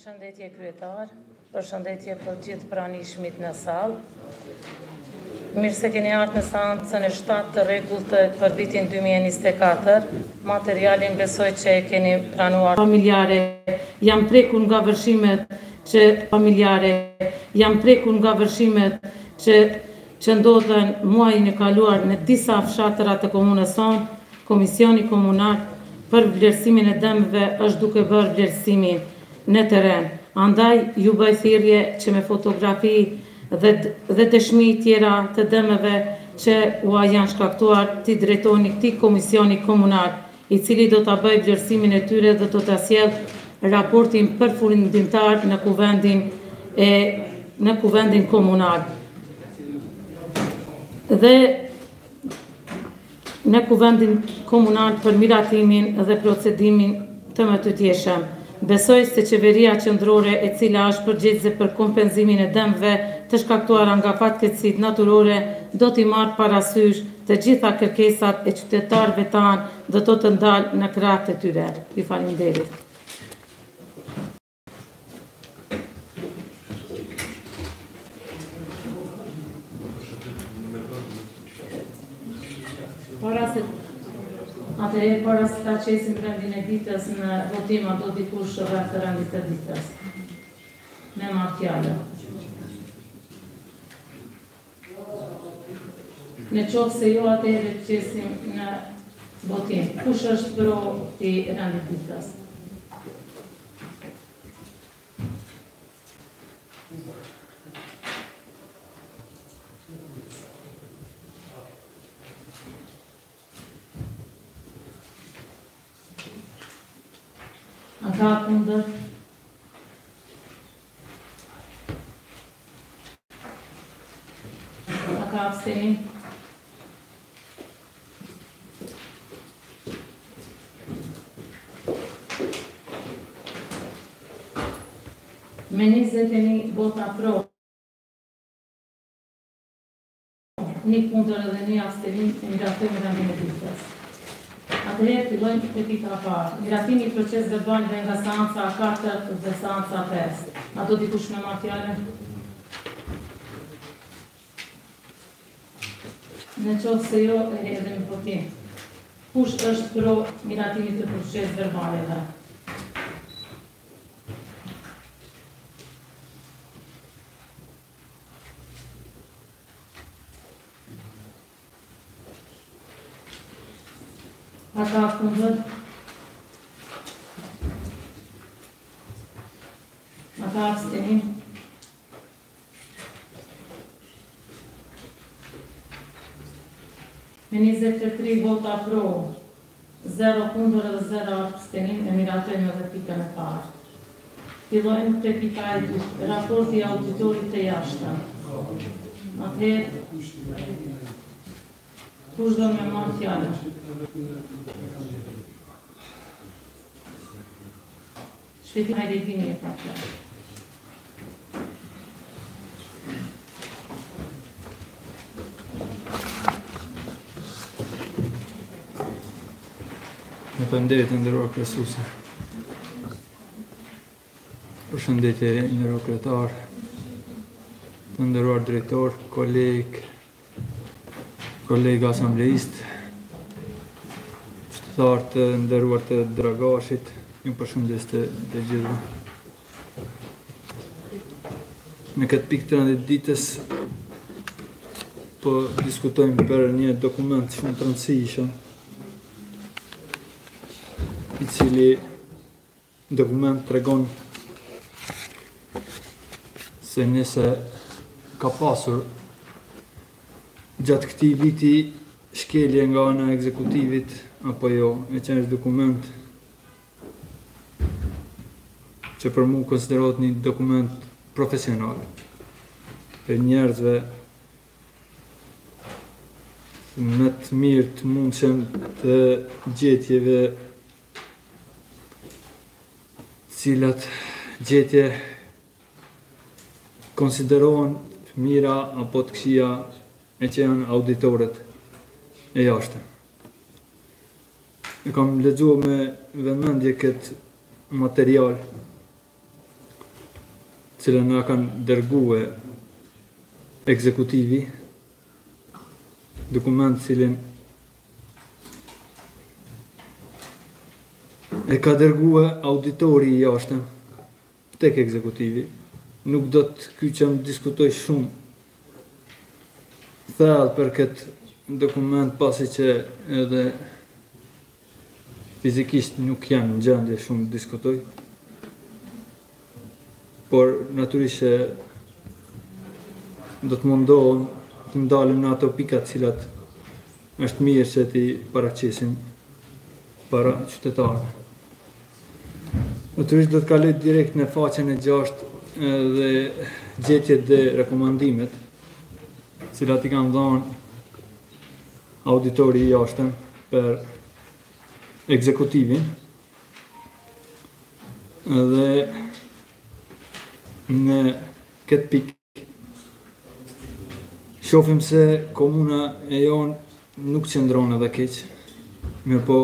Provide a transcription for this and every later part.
Përshëndetje kryetar, përshëndetje për gjithë pranishmit në sallë. Mirë se keni ardhur në seancën e 7 të rregullte për vitin 2024. Materialin besoj që e keni pranuar. Familjare, jam prekur nga vërshimet që ndodhen muajin e kaluar në disa fshatëra të komunës sonë. Komisioni komunal për vlerësimin e dëmeve është duke bërë vlerësimin në teren. Andaj ju bëj thirrje që me fotografi dhe dëshmi tjera të dëmeve që ua janë shkaktuar t'i drejtoni këtij komisioni komunal, i cili do ta bëjë vlerësimin e tyre dhe do ta sjellë raportin përfundimtar në kuvendin komunal. Dhe në kuvendin komunal për miratimin dhe procedimin të mëtytjeshëm. Besoj se qeveria qendrore e cila është përgjegjëse për kompenzimin e dëmeve të shkaktuara nga fatkeqësitë natyrore do t'i marrë parasysh të gjitha kërkesat e qytetarëve tanë dhe do të ndalë në krah të tyre. Ju faleminderit. Para se ta qesim rendin e ditës në votim, a do dikush rreth të rendit të ditës. Me marrë fjallën. Në qoftë se jo, atëherë të qesim në votim. Kush është pro i rendit ditës? A ka kundër? A ka abstenim? Me 21 vota pro, një kundër edhe një abstenim, e miratojmë rendin e ditës. Atëherë fillojmë te pika e parë. Miratimi i proces verbal dhe nga seanca 4 dhe seanca 5. A do dikush me marrë fjalën? Në qoftë se jo, e hedhim në votim. Kush është pro miratimit të proces verbaleve? A ka kundër? A ka abstenim? Me 23 vota pro, 0 kundër dhe 0 abstenim, e miratojmë edhe pikën e parë. Fillojmë te pika e dytë, raporti i auditorit të jashtëm. Atëherë, kush do me marrë fjalën? Shpeti hajde i dini e pa fjalë. Faleminderit nderuar kryesuese. Përshëndetje nderuar kryetar, të nderuar drejtor, kolega asambleist, qytetarë të nderuar të Dragashit, ju përshëndes të gjithëve. Në këtë pikë të rendit ditës po diskutojmë për një dokument shumë të rëndësishëm, i cili dokument tregon se nëse ka pasur gjatë këtij viti shkelje nga ana e ekzekutivit apo jo, e që është dokument që për mua konsiderohet një dokument profesional për njerëzve më të mirë të mundshëm të gjetjeve, cilat gjetje konsiderohen të mira apo të këqija, e që janë auditorët e jashtëm. E kam lexuar me vëmendje këtë material cilën na kanë dërguar ekzekutivi, dokument cilin e ka dërguar auditori i jashtëm tek ekzekutivi. Nuk do të kyqem diskutoj shumë thellë për këtë dokument, pasi që edhe fizikisht nuk jam në gjendje shumë të diskutoj. Por natyrisht që do të mundohem të ndalim në ato pikat cilat është mirë që ti paraqesim para qytetarëve. Natyrisht do të kaloj direkt në faqen e 6 dhe gjetjet dhe rekomandimet cilat i kanë dhënë auditori i jashtëm për ekzekutivin. Dhe në këtë pikë shohim se komuna e jonë nuk qëndron edhe keq, mirë po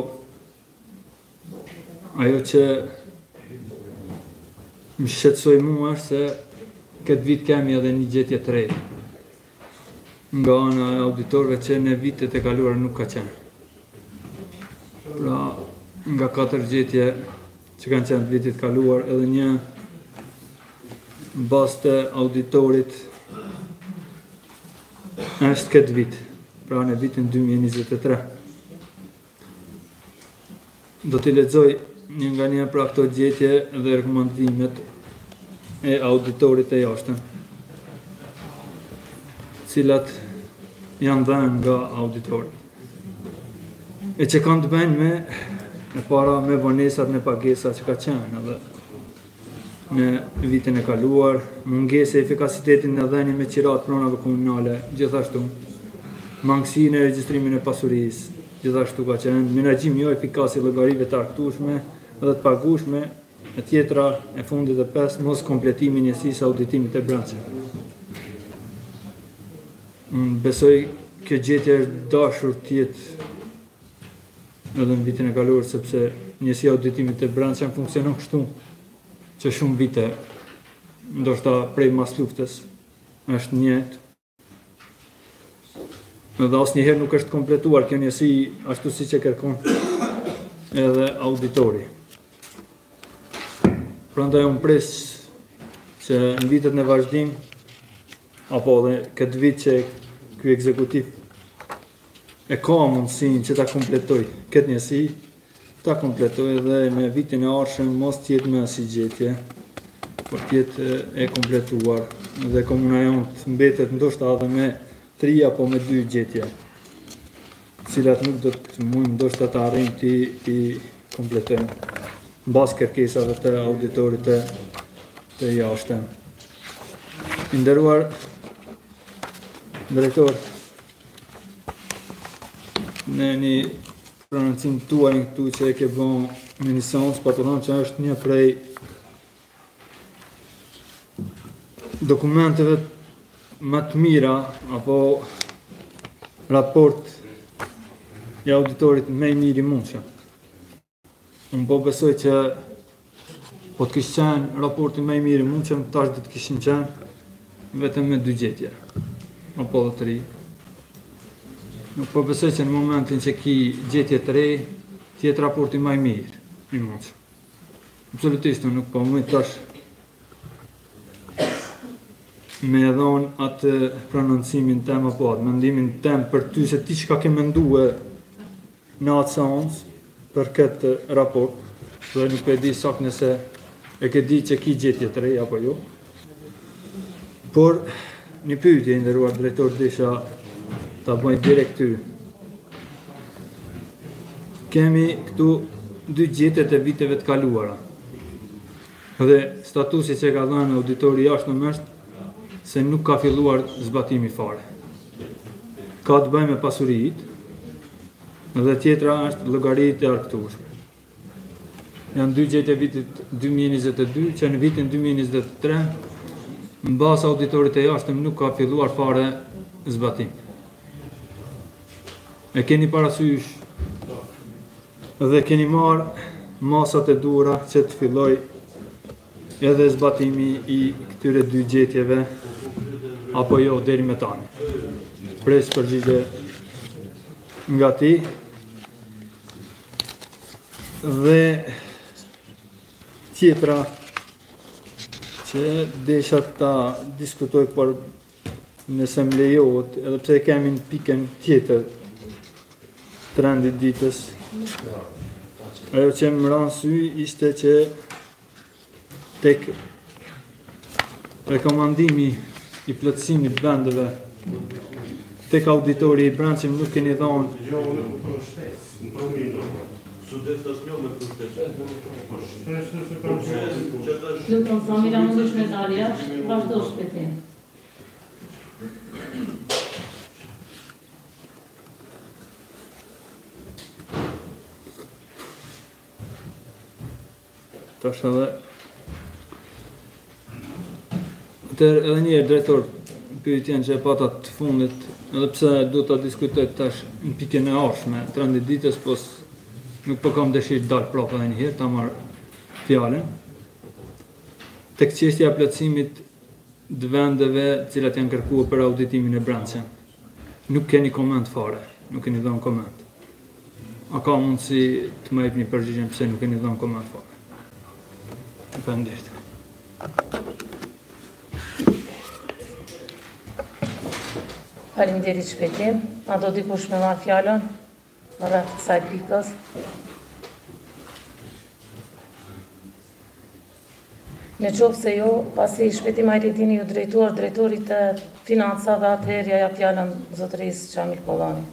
ajo që më shqetësoi mua është se këtë vit kemi edhe një gjetje të re nga ana e auditorëve që në vitet e kaluara nuk ka qenë. Pra, nga 4 gjetje që kanë qenë vitit kaluar, edhe një bazë të auditorit është këtë vit, pra në vitin 2023. Do t'i lexoj një nga një pra këto gjetje dhe rekomandimet e auditorit e jashtëm, cilat janë dhënë nga auditori. E që kanë të bëjnë me në para me vonesat në pagesa që ka qenë edhe në vitin e kaluar, mungese e efikasitetin në dhënie me qirat pronave komunale, gjithashtu, mangësinë e regjistrimin e pasurisë, gjithashtu ka qenë, menaxhimi jo efikas i llogarive të arktueshme dhe të pagueshme, e tjetra e fundit e 5, mos kompletimi i njësisë auditimit e brendshëm. Besoj kjo gjetje është dashur të jetë edhe në vitin e kaluar, sepse njësia auditimit të brendshëm funksionon kështu që shumë vite, ndoshta prej mas luftës, është njëjtë. Dhe asnjëherë nuk është kompletuar kjo njësi ashtu siç e kërkon edhe auditori. Prandaj unë pres që në vitet në vazhdim, apo dhe këtë vit që ky ekzekutiv e ka mundësinë që ta kompletoj këtë njësi, ta kompletoj dhe në vitin e ardhshëm mos tjetë me si gjetje, por tjetë e kompletuar dhe komuna jonë të mbetet ndoshta edhe me 3 apo me 2 gjetje, cilat nuk do të mund ndoshta të arrijmë të kompletojmë mbas kërkesave të auditorit të jashtëm. I nderuar drejtor, në një prononcim tuaj këtu që e ke bën në një seancë, pa të thënë që është një prej dokumenteve më të mira apo raport i auditorit më i mirë i mundshëm. Unë po besoj që po të kishte qenë raporti më i mirë i mundshëm, tash do të kishin qenë vetëm me 2 gjetje apo 3. Nuk po besoj që në momentin që ki gjetje të re, të jetë raporti më i mirë i mundshëm. Absolutisht nuk po mund tash me dhon atë prononcimin tem apo atë mendimin tem për ty se ti çka ke menduar në atë seancë për këtë raport, dhe nuk e di saktë nëse e ke di që ki gjetje të reja apo jo. Por një pyetje, nderuar drejtor, desha ta bëj direkt ty. Kemi këtu 2 gjetje të viteve të kaluara. Dhe statusi që ka dhënë auditori jashtëm është se nuk ka filluar zbatimi fare. Ka të bëjë me pasuritë, dhe tjetra është llogaritë e arktueshme. Janë 2 gjetje vitit 2022, që në vitin 2023, mbas auditorit e jashtëm nuk ka filluar fare zbatim. E keni parasysh dhe keni marrë masat e duhura që të filloj edhe zbatimi i këtyre dy gjetjeve apo jo deri me tani. Pres përgjigje nga ti dhe tjetra që desha ta diskutoj për nëse më lejohet, edhe pse kemi në pikën tjetër trendit ditës. Ajo që më ranë sy ishte që tek rekomandimi i plotësimit vendeve tek auditori i brendshëm nuk keni dhënë Lutëm, familja mundesh me dalë jashtë, vazhdo shpejtim. tash edhe edhe njerë drejtor pyetjen që e pata të fundit, edhe pse du ta diskutoj tash në pikën e arshme, trendit ditës, po nuk po kam dëshirë të dalë prapë edhe njëherë, ta marr fjalën. Tek çështja e plotësimit të vendeve të cilat janë kërkuar për auditimin e brendshëm. Nuk keni koment fare, nuk keni dhënë koment. A ka mundësi të më jepni përgjigjen pse nuk keni dhënë koment fare? Faleminderit. Faleminderit shpejtim. A do dikush me marrë fjalën? Rreth kësaj pikës. Në qoftë se jo, pasi shpejtim Ajretini ju drejtorit të financave, atëherë ja jap fjalën zotërisë Çamil Kollani.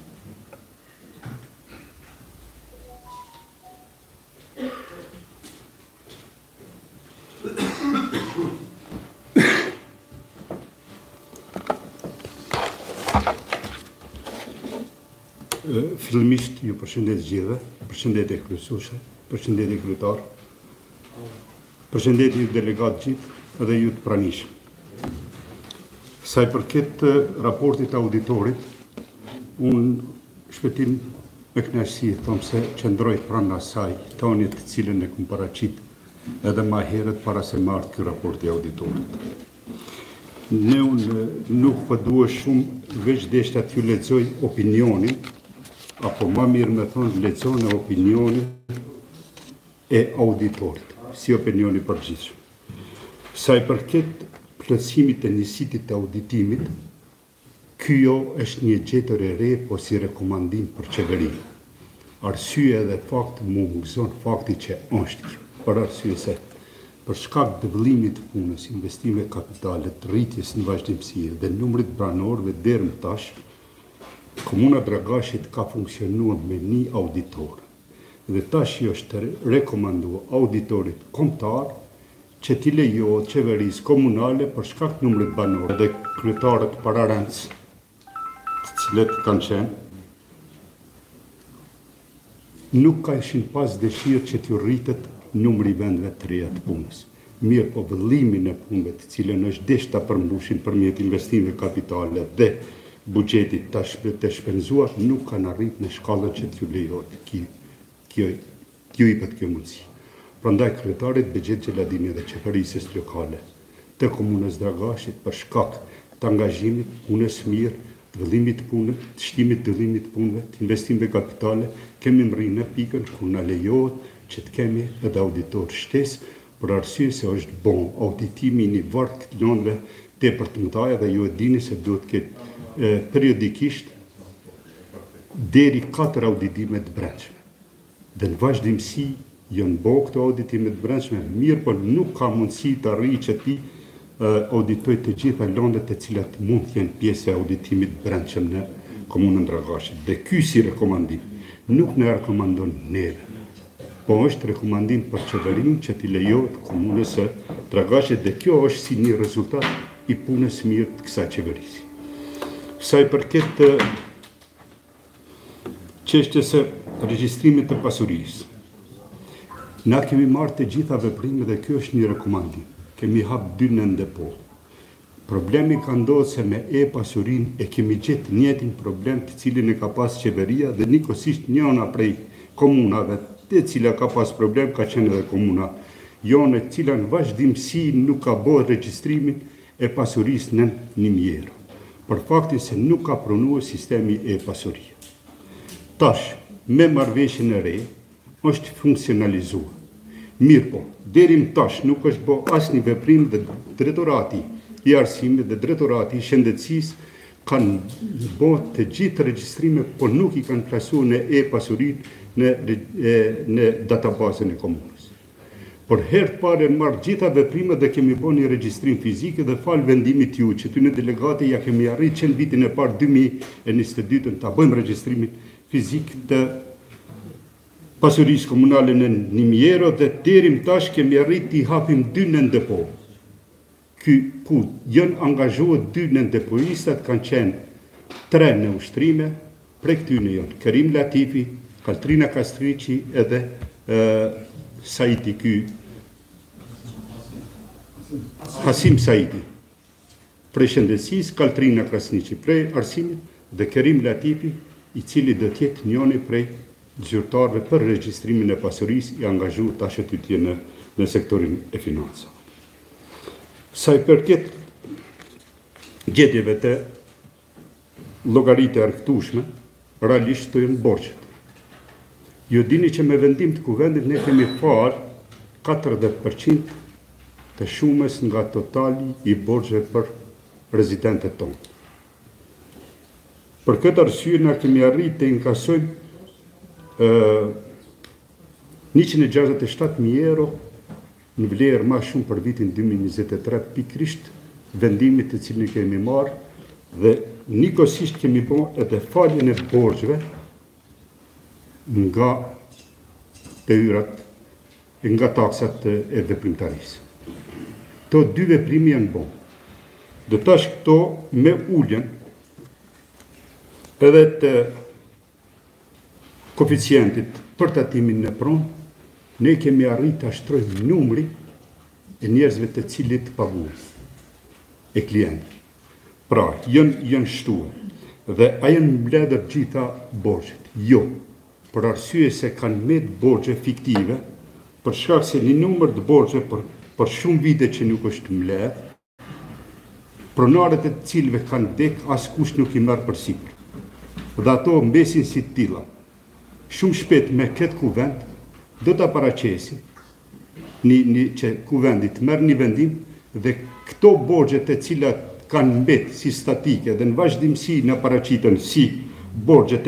Fillimisht ju përshëndet gjithëve, përshëndetje kryesuese, përshëndetje kryetar, përshëndetje ju delegat gjithë edhe ju të pranishëm. Sa i përket raportit auditorit, unë shpejtim me kënaqësi them se qëndroj pranë asaj tonit të cilën e kam paraqit edhe më herët para se marrë ky raporti auditorit. Ne unë nuk po dua shumë veç deshta t'ju lexoj opinionin, apo më mirë me thonë lexoni opinionin e auditorit, si opinioni përgjithshëm. Sa i përket plotësimit të njësitit të auditimit, kjo është një gjetër e re, po si rekomandim për qeverinë. Arsye edhe fakt mu mungëson fakti që është kjo, për arsye se për shkak të vëllimit të punës, investime kapitale, të rritjes në vazhdimësi dhe numrit banorëve deri më tash, Komuna Dragashit ka funksionuar me një auditor. Dhe tash është rekomanduar auditorit kombëtar që t'i lejohet qeverisë komunale për shkak të numrit banorëve dhe kryetarët pararendës, të cilët kanë qenë, nuk ka ishin pas dëshirë që t'ju rritet numri vendeve të reja të punës. Mirë po vëllimin e punëve të cilën është deshta përmbushin përmjet investime kapitale dhe buxhetit të shpenzuar nuk kanë arrit në shkallën që t'ju lejohet kjo i pët kjo mundësi. Prandaj kryetarit Bexhet Xheladini dhe qeverisës lokale të komunës Dragashit për shkak të angazhimit, punës mirë, të vëllimit të punëve, të shtimit të vëllimit të punëve, të investimeve kapitale, kemi mrinë në pikën ku na lejohet që të kemi edhe auditor shtesë për arsye se është bon auditimi një varg të lëndëve tepër të mëdha dhe ju e dini se duhet ketë periodikisht deri 4 auditime të brendshme. Dhe në vazhdimësi janë bërë këto auditime të brendshme, mirë por nuk ka mundësi të arrijë që ti auditoj të gjitha lëndet e cilat mund të jenë pjesë e auditimit të brendshëm në komunën Dragashit. Dhe ky si rekomandim nuk në rekomandon neve, po është rekomandim për qeverinë që t'i lejohet komunës së Dragashit dhe kjo është si një rezultat i punës mirë të kësaj qeverisë. Sa i përket çështjes së regjistrimit të pasurisë. Na kemi marrë të gjitha veprimet dhe kjo është një rekomandim. Kemi hap 2 në depo. Problemi ka ndodhur se me e-pasurinë e kemi gjetë njëjtin problem të cilin e ka pas qeveria dhe njëkohësisht njëna prej komunave të cila ka pas problem ka qenë edhe komuna janë e cila në vazhdimsi nuk ka bërë regjistrimin e pasurisë në një mjerë, për faktin se nuk ka pranuar sistemi e pasurie. Tash, me marrëveshjen e re, është funksionalizuar. Mirë po, deri më tash nuk është bërë asnjë veprim dhe drejtorati i arsimit dhe drejtorati i shëndetësisë kanë bërë të gjithë regjistrimet, por nuk i kanë plasuar në e-pasurinë në databazën e komunës. Por herë të parë marrë gjitha veprimet dhe kemi bërë një regjistrim fizike dhe falë vendimit ju që ty në delegate ja kemi arritë që në vitin e parë 2022 ta bëjmë regjistrimin fizik të pasurisë komunale në Nimjero dhe deri më tash kemi arritë i hapim 2 nën depo. Ku janë angazhuar 2 nën depoistat, kanë qenë 3 në ushtrime, prej këtyne janë Kerim Latifi, Kaltrina Kastrici edhe Saidi Hasim Saidi. Prej shëndetësisë, Kaltrina Krasniqi prej arsimit dhe Kerim Latifi, i cili do të jetë njëri prej zyrtarëve për regjistrimin e pasurisë i angazhuar tash në sektorin e financave. Sa i përket gjetjeve të llogaritë argëtueshme, realisht të janë borxhet. Ju dini që me vendim të kuvendit ne kemi parë 40% të shumës nga totali i borxheve për rezidentët tonë. Për këtë arsye na kemi arritë të inkasojmë 167.000 euro në vlerë më shumë për vitin 2023 pikrisht vendimit të cilin kemi marrë dhe njëkohësisht kemi bërë edhe faljen e borxheve nga të yrat e nga taksat e veprimtarisë. Këto 2 veprimi janë bërë. Dhe tash këto me uljen edhe të koeficientit për tatimin në pronë, ne kemi arritë të ashtrojmë numri e njerëzve të cilit paguajnë, e klientë. Pra, janë shtuar dhe a janë mbledhur gjitha borxhet? Jo, për arsye se kanë mbledh borxhe fiktive, për shkak se një numër të borxhe për shumë vite që nuk është mbledh, pronarët e të cilëve kanë dek askush nuk i merr përsipër. Dhe ato mbesin si të tilla. Shumë shpejt me këtë kuvend do ta paraqesi që kuvendi merr një vendim dhe këto borxhe të cilat kanë mbet si statike dhe në vazhdimsi në paraqiten si borxhe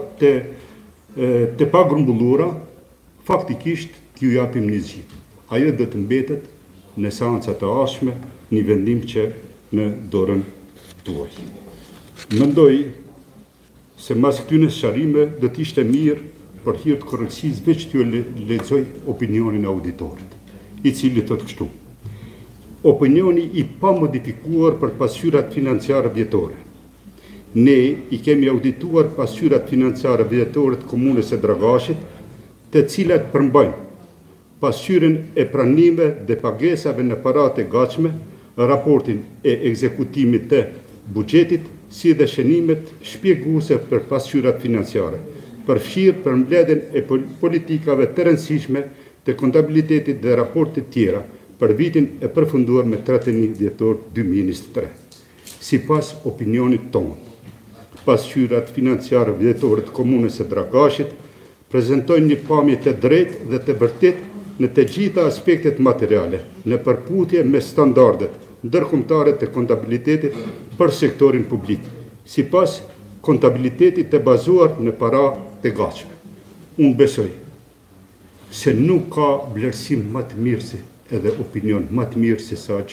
të pagrumbullura, faktikisht t'ju japim një zgjidhje. Ajo do të mbetet në seancat e ardhshme një vendim që në dorën tuaj. Mendoj se mas këtyne sharime do t'ishte mirë për hir të korrekcisë veç t'ju lexoj opinionin e auditorit, i cili thotë kështu. Opinioni i pa modifikuar për pasqyrat financiare vjetore. Ne i kemi audituar pasqyrat financiare vjetore të komunës së Dragashit, të cilat përmbajnë pasqyrën e pranimeve dhe pagesave në paratë e gatshme, raportin e ekzekutimit të buxhetit, si dhe shënimet shpjeguese për pasqyrat financiare, përfshirë për mbledhjen e politikave të rëndësishme të kontabilitetit dhe raportet tjera për vitin e përfunduar me 31 dhjetor 2023. Sipas opinionit tonë, pasqyrat financiare vjetore të komunës së Dragashit prezantojnë një pamje të drejtë dhe të vërtetë në të gjitha aspektet materiale, në përputhje me standardet ndërkombëtare të kontabilitetit për sektorin publik, sipas kontabilitetit të bazuar në para të gatshme. Unë besoj se nuk ka vlerësim më të mirë se edhe opinion më të mirë se sa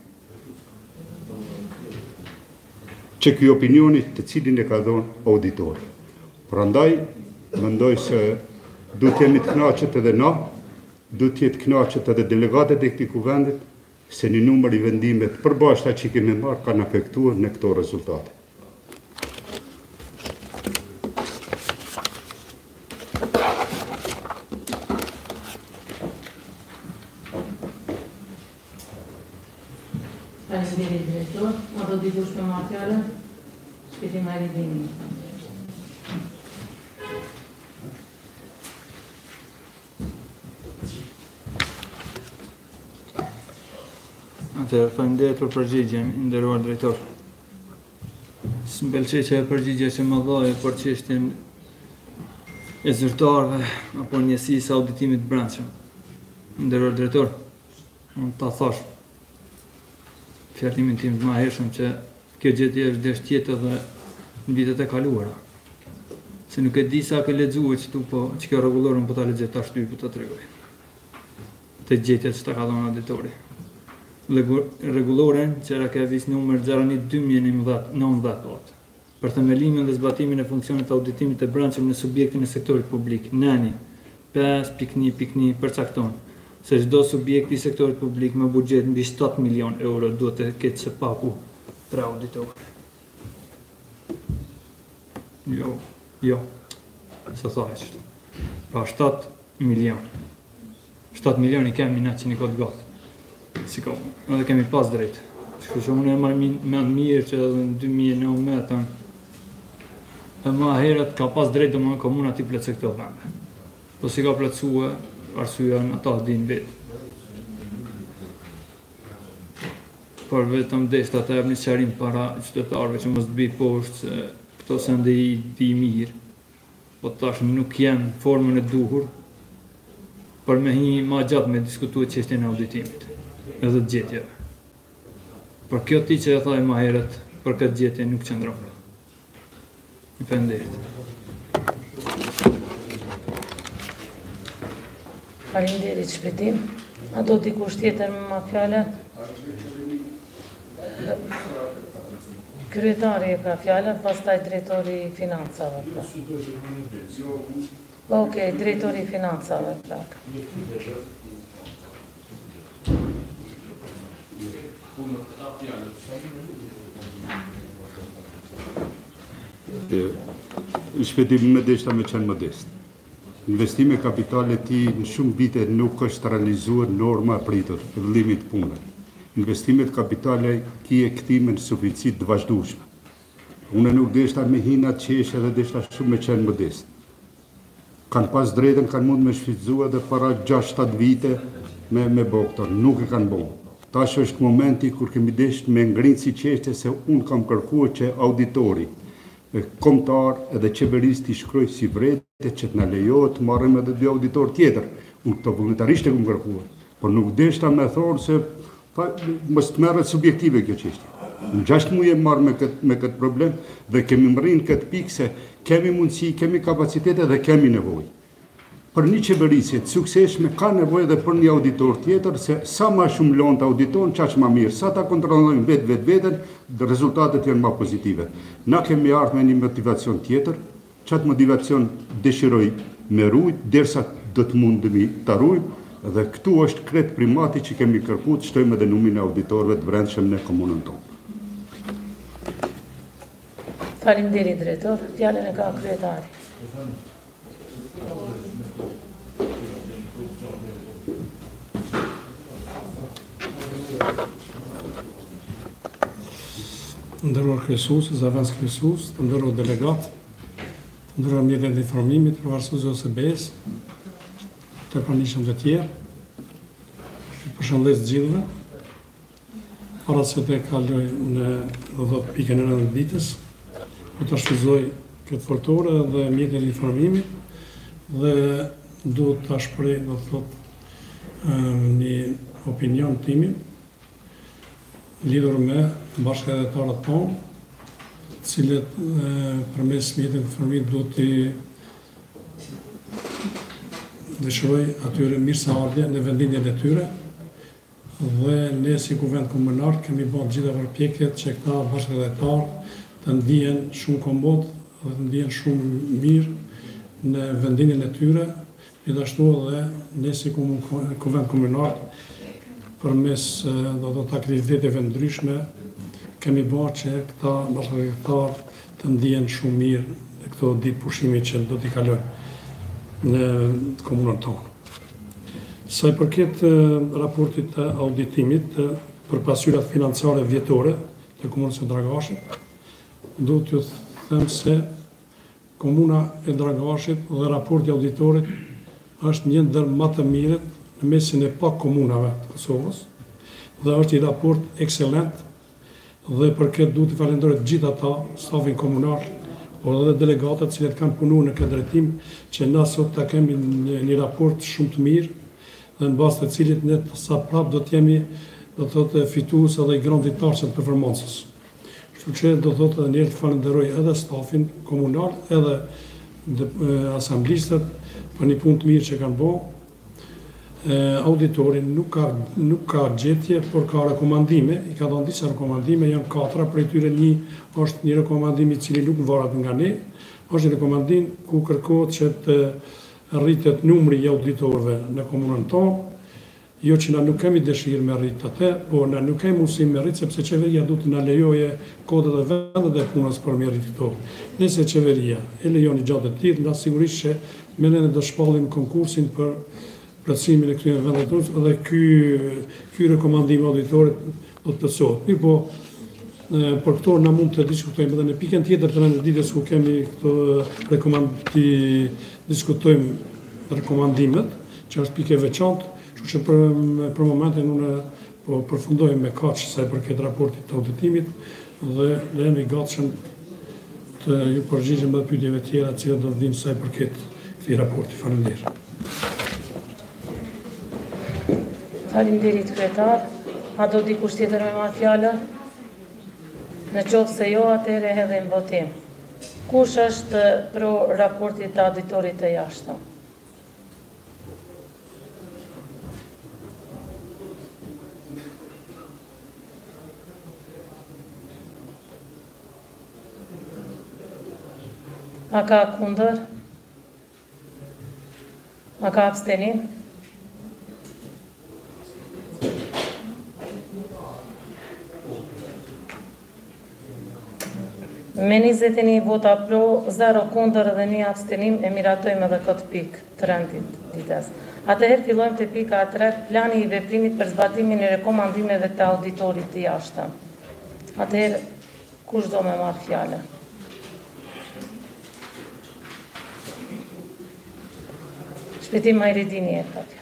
që ky opinioni të cilin e ka dhënë auditori. Prandaj mendoj se duhet të jemi të kënaqur edhe na, duhet të jetë kënaqur edhe delegatët e këtij kuvendit se një numër i vendimeve të përbashkëta që kemi marrë kanë afektuar në këto rezultate. Faleminderit drejtor, a do dikush me marrë fjalën? Shpiti marrë dini. faleminderit për përgjigjen, nderuar drejtor. S'mbëlqej që përgjigja që më dhaj për çështjen e zyrtarëve apo njësisë auditimit brendshëm. Nderuar drejtor, unë ta thash fjalimin tim të mëhershëm që kjo gjetje është desh tjetër dhe në vitet e kaluara. Se nuk e di sa ke lexuar këtu, po që kjo rregullorën po ta lexoj tash ty po ta tregoj. Të gjetjet që ta ka dhënë auditori. Rregulloren që ka vis numër 01/2019 për themelimin dhe zbatimin e funksionit të auditimit të brendshëm në subjektin e sektorit publik. Nani 5.1.1 përcakton se çdo subjekt i sektorit publik me buxhet mbi 7 milion euro duhet të ketë së paku 3 auditorë. Jo, se thajsh. Pra 7 milion. 7 milion i kemi na që një kodë gatë. Si ka, edhe kemi pas drejt. Kështu që unë e marrë me mirë që edhe në 2019 e ma herët ka pas drejt dhe më në komuna t'i plëtse këto vende. Po si ka plëtsue, arsyeja në ata din vetë. Por vetëm deshta të ebë një qarim para qytetarëve që mos të bëj poshtë se këto sende i di mirë, po tash nuk jenë formën e duhur për me hi ma gjatë me diskutuar çështjen e auditimit edhe të gjetjeve. Por kjo ti që e thaj ma herët për këtë gjetje nuk qëndron. Faleminderit. Faleminderit shpëtim. A do dikush tjetër me ma fjale? Kryetari e ka fjallën, pastaj drejtori i financave. Okej, drejtori i financave. Shpëtimi me deshta me qenë modest. Investime kapitale ti në shumë vite nuk është realizuar norma pritur, vëllimit punëve. Investimet kapitale ki e këtime në suficit të vazhdueshme. Unë nuk deshta me hinat qeshe dhe deshta shumë me qenë modest. Kanë pas drejtën, kanë mund me shfrytëzua dhe para 6-7 vite me boktor, nuk e kanë bon. Tash është momenti kur kemi desht me ngrinë si qeshte se unë kam kërkuar që auditori, kombëtar edhe qeverisë t'i shkroj si vrete që t'na lejohet të marrim edhe 2 auditor tjetër. Unë këto vullnetarisht e kam kërkuar, por nuk deshta me thonë se mos të merret subjektive kjo çështje. Në 6 muaj e marrë me këtë problem dhe kemi mrinë këtë pikë se kemi mundësi, kemi kapacitete dhe kemi nevojë. Për një qeverisje të suksesshme ka nevojë edhe për një auditor tjetër, se sa më shumë lonë të auditon, qaq më mirë. Sa ta kontrollojmë veten, rezultatet janë më pozitive. Na kemi ardhur me një motivacion tjetër, çat motivacion dëshiroj me rujt, derisa do të mundemi ta rujmë, dhe këtu është kret primati që kemi kërkuar të shtojmë edhe numrin e auditorëve të brendshëm në komunën tonë. Faleminderit drejtor, fjalën e ka kryetari. Ndërruar kryesues, zavens kryesues, të ndërruar delegat, të ndërruar mjetet e informimit, përvarësues ose OSB-s, të pranishëm të tjerë, përshëndes gjithëve, para se të kaloj në 10 pikën e rëndë ditës, po të shfrytëzoj këtë fortore dhe mjetet e informimit dhe do të shpreh, do të thot, një opinion timin lidhur me bashkëdhetarët tonë, cilët përmes mjetet e informimit do të dëshiroj atyre mirëseardhje në vendindjen e tyre dhe ne si kuvend komunar kemi bërë gjitha përpjekjet që këta bashkëdhetarë të ndihen shumë komod dhe të ndihen shumë mirë në vendindjen e tyre, gjithashtu edhe ne si kuvend komunar përmes do të aktiviteteve ndryshme kemi bërë që këta bashkëdhetarë të ndihen shumë mirë në këto ditë pushimi që do t'i kalojnë në komunën tonë. Sa i përket raportit të auditimit për pasyrat financiare vjetore të komunës së Dragashit, do t'ju them se komuna e Dragashit dhe raporti auditorit është një ndër më të mirët në mesin e pak komunave të Kosovës dhe është një raport ekselent dhe për këtë duhet të falenderoj të gjithë ata, stafin komunal, por edhe delegatët cilët kanë punuar në këtë drejtim, që na sot ta kemi një raport shumë të mirë dhe në bazë të cilit ne sa prap do të jemi, do të thotë, fitues edhe i granditar të performancës. Kështu që do të thotë edhe një herë të falenderoj edhe stafin komunal, edhe asamblistët për një punë të mirë që kanë bërë. Auditorin nuk ka gjetje, por ka rekomandime, i ka dhënë disa rekomandime, janë 4, prej tyre një është një rekomandim i cili nuk varet nga ne, është një rekomandim ku kërkohet që të rritet numri i auditorëve në komunën tonë, jo që na nuk kemi dëshirë me rritë atë, por na nuk kemi mundësi me rritë, sepse qeveria du të na lejoje kodet dhe vendet e punës për me rritë këto. Nëse qeveria e lejon i gjatë të tillë, na sigurisht që me ne do shpallim konkursin për plotësimin e këtyre vendeve dhe ky rekomandim auditorit do të plotësohet. Mirë po, për këto na mund të diskutojmë edhe në pikën tjetër të ditës ku kemi këto diskutojmë rekomandimet, që është pikë e veçantë, kështu që për momentin unë po përfundojmë me kaq sa i përket raportit të auditimit dhe jemi gatshëm të ju përgjigjem edhe pyetjeve tjera që do të vijnë sa i përket këtij raporti. Faleminderit. Faleminderit kryetar. A do dikush tjetër me marrë fjalën? Në qoftë se jo, atëherë hedhim votim. Kush është pro raportit të auditorit të jashtëm? A ka kundër? A ka abstenim? Me 21 vota pro, 0 kundër dhe 1 abstenim, e miratojmë edhe këtë pikë të rendit ditës. Atëherë fillojmë te pika 3, plani i veprimit për zbatimin e rekomandimeve të auditorit të jashtëm. Atëherë, kush do me marrë fjalën? Shpëtim Majridini e ka fjalën.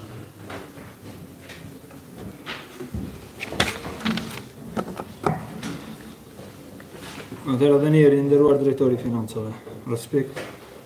Atëherë edhe njëri nderuar drejtori i financave, respekt.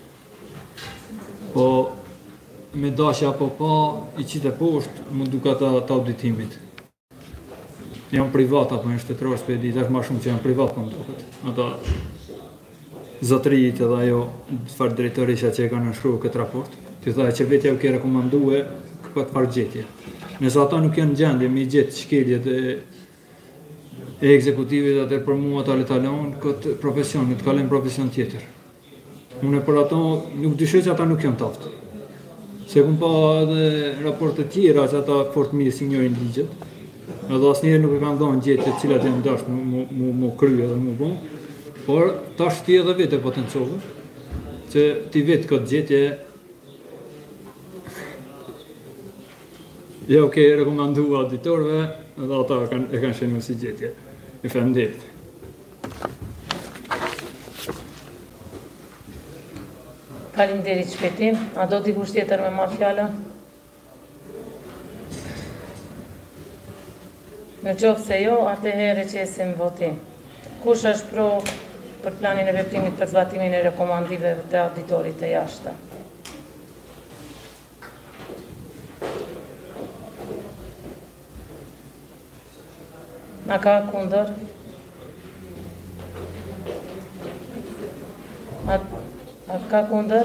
Po me dashja apo pa i qitë poshtë më duket të auditimit. Janë privat apo janë shtetëror, s'pe di, tash më shumë që janë privat po më duket. Ata zotërit edhe ajo çfarë drejtorisha që e kanë shkruar këtë raport, ti thaj që vetja u ke rekomandue këtë farë gjetje. Nëse ata nuk janë gjendje me gjetë shkeljet e ekzekutivit atë për mua ta letalon këtë profesion, të kalojnë profesion tjetër. Unë për ato nuk dyshoj që ata nuk janë taftë. Se kum pa edhe raporte tjera që ata fort mirë si njërin ligjet, edhe asnjëherë nuk e kanë dhënë gjetje të cilat janë dashur mu krye dhe mu bën, por tash ti edhe vetë potencove që ti vetë këtë gjetje ja u ke rekomanduar auditorëve dhe ata e kanë shënuar si gjetje. I faleminderit. Faleminderit Shpëtim. A do dikush tjetër me marrë fjalën? Në qoftë se jo, atëherë qesim votim. Kush është pro për planin e veprimit për zbatimin e rekomandimeve të auditorit të jashtëm? A ka kundër? A ka kundër?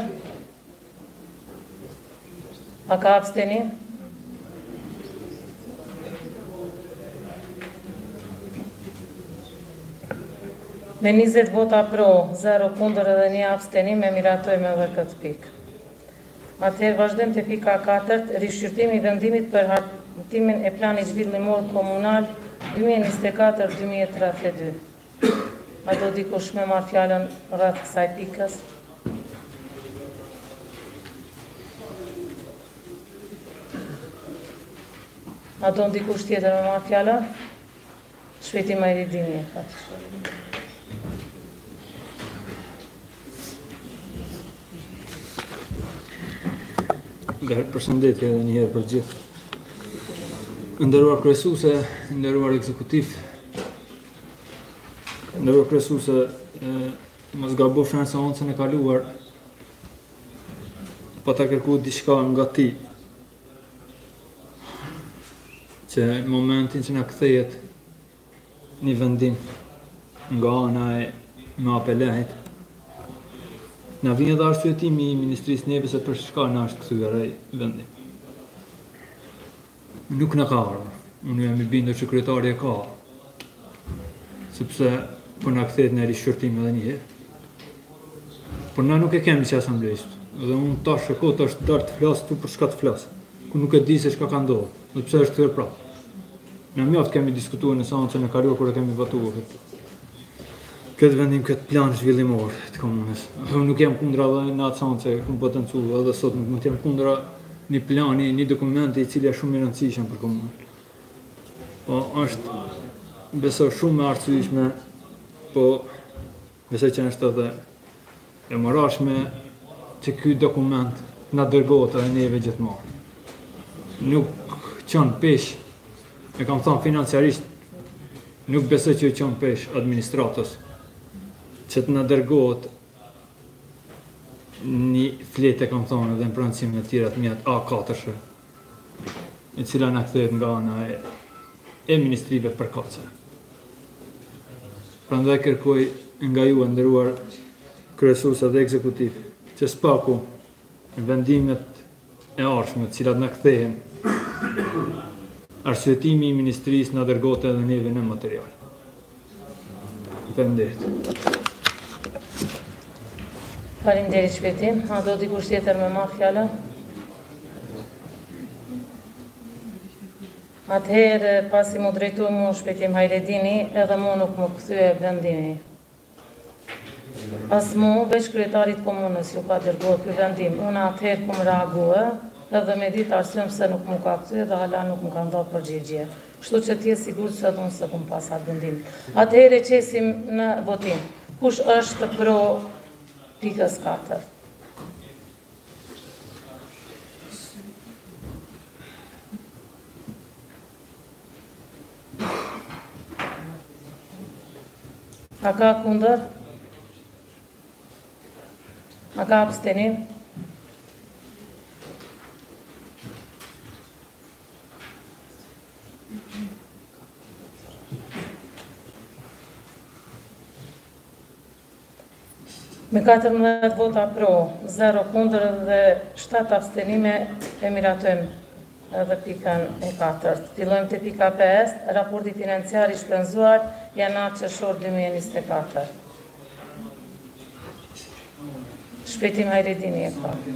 A ka abstenim? Me 20 vota pro, 0 kundër edhe 1 abstenim, e miratojmë edhe këtë pikë. Atëherë vazhdojmë te pika 4, rishqyrtimi i vendimit për hartimin e planit zhvillimor komunal 2024-2032. A do dikush me marrë fjalën rreth kësaj pikës? A do dikush tjetër me marrë fjalën? Shpëtim Majridini e ka. Përshëndetje edhe një herë për gjithë. Nderuar kryesuese, nderuar ekzekutiv, nderuar kryesuese, mos gabosh në seancën e kaluar, pa ta kërkuar diçka nga ti, që në momentin që na kthehet një vendim nga ana e MAPL-it, na vjen edhe arsyetimi i Ministrisë neve se për çka na është kthyer ai vendim. Nuk na ka ardhur. Unë jam i bindur që kryetari e ka. Sepse po na kthehet në rishqyrtim edhe një herë. Por na nuk e kemi si asamblejist. Dhe unë tash e kot është darë të flas tu për çka të flas. Ku nuk e di se çka ka ndodhur. Dhe pse është kthyer prapë. Na mjaft kemi diskutuar në seancën e kaluar kur e kemi votuar këtë vendim, këtë plan zhvillimor të komunës. Unë nuk jam kundra edhe në atë seancë ku potencu edhe sot nuk jam kundra një plani, një dokumenti i cili është shumë i rëndësishëm për komunën. Po është besoj shumë e arsyeshme, po besoj që është edhe e marrashme që ky dokument na dërgohet edhe neve gjithmonë. Nuk qënë pesh, e kam thënë financiarisht, nuk besoj që qënë pesh administratës që të na dërgohet një fletë, kam thonë, edhe në prancime të tjera të mjetë A4, e cila na kthehet nga ana e ministrive përkatëse. Prandaj kërkoj nga ju, nderuar kryesues dhe ekzekutiv, që spaku vendimet e ardhshme të cilat na kthehen, arsyetimi i ministrisë na dërgohet edhe neve në material. Faleminderit. Faleminderit shpejtim. A do dikush tjetër me marrë fjalën? Atëherë, pasi mu drejtu mu shpejtim Hajredini, edhe mu nuk mu kthye vendimi. As mu, veç kryetarit komunës ju ka dërguar ky vendim. Unë atëherë kum reagua, edhe me ditë arsyen pse nuk mu ka kthye dhe hala nuk mu ka ndodhur përgjigje. Kështu që ti je sigurt se unë se kum pas atë vendim. Atëherë qesim në votim. Kush është pro pikës 4? A ka kundër? A ka abstenim? Me 14 vota pro, 0 kundër dhe 7 abstenime, e miratojmë edhe pikën e 4. Fillojmë te pika 5, raporti financiar i shpenzuar janar-qershor 2024. Shpejtim Hajredini e ka.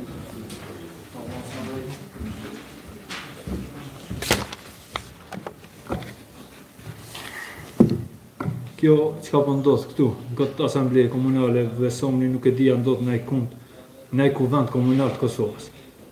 Kjo çka po ndodh këtu, në këtë asambleje komunale, besoni nuk e dija ndodh në kuvend komunal të Kosovës.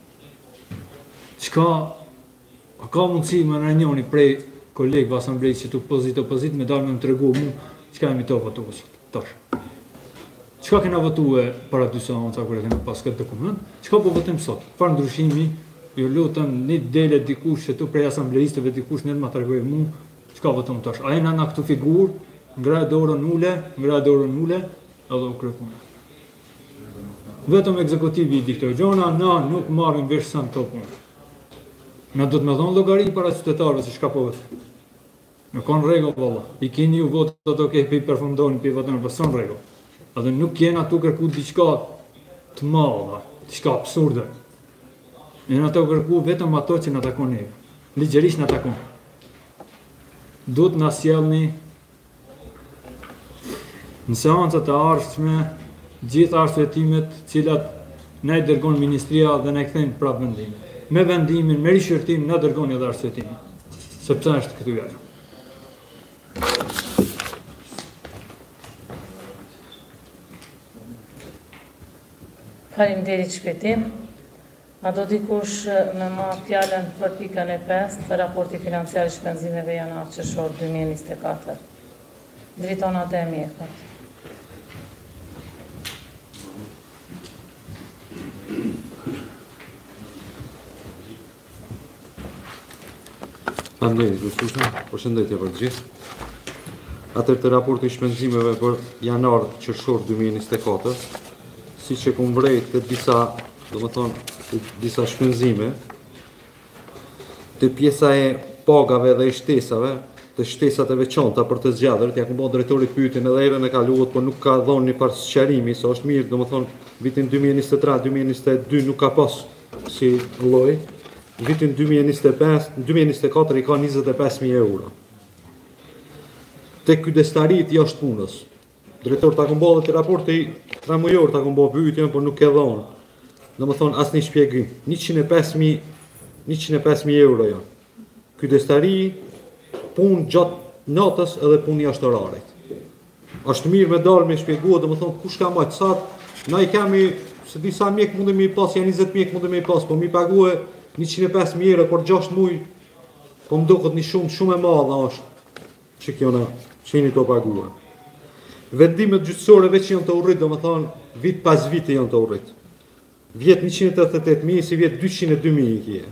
Çka ka mundësi më në njëri prej kolegëve asamblejës që tu opozit me dalë me më tregu mu çka jemi të votuar tash. Çka kena votuar para 2 seanca kur e kena pas këtë dokument, çka po votojmë sot? Çfarë ndryshimi? Ju lutem, një dele dikush që tu prej asamblejistëve dikush në ma tregoj mu çka votojmë tash. A jena na këtu figurë? Ngra dorën ule, edhe u krepuna. Vetëm ekzekutivi i di këto gjona, na nuk marrim vesh sa këto punë. Na do të më dhonë llogari para qytetarëve se çka po vetë. Nuk kanë rregull valla. I keni ju votat ato që i përfundoni pi votën pas son rregull. Edhe nuk jena atu kërku diçka të madhe, diçka absurde. Jena ato kërku vetëm ato që na takon neve. Ligjërisht na takon. Duhet na sjellni në seancat e ardhshme gjithë arsyetimet cilat na i dërgon ministria dhe na i kthejnë prapë vendimin. Me vendimin, me rishqyrtim, na dërgoni edhe arsyetimin. Sepse është këtu ajo. Faleminderit shpejtim. A do dikush me marrë fjalën për pikën e 5 të raporti financiar i shpenzimeve janar-qershor 2024? Driton Ademi e ka. Përshëndetje për të gjithë. Atër të raporti shpenzimeve për janar qershor 2024, si që kom vrejt të disa shpenzime, të pjesa e pagave dhe e shtesave, të shtesat e veçanta për të zgjadër, t'ja kom bo drejtorit pyetjen edhe erën e kaluar, por nuk ka dhonë një parë sqarimi, se është mirë, vitin 2023-2022 nuk ka pas si lloj. Vitin 2024 i ka 25.000 euro. Te kujdestarit jashtë punës. Drejtor ta kombo dhe të raporti 3 mujor ta kombo pyetjen, por nuk e dhonë. Domethënë asnjë shpjegim. 105.000 euro janë. Kujdestari, punë gjatë natës edhe punë jashtë orarit. Është mirë me dalë me shpjegua, domethënë kush ka më sa na i kemi se disa mjek mundemi i pas, janë 20 mjek mundemi i pas, po mi paguë 105.000 euro për 6 muaj, po më duket një shumë e madhe është që kjo na qeni të paguar. Vendimet gjyqësore veç janë të urrit, domethënë vit pas viti janë të urrit. Vjet 188.000, si vjet 202.000 i kje.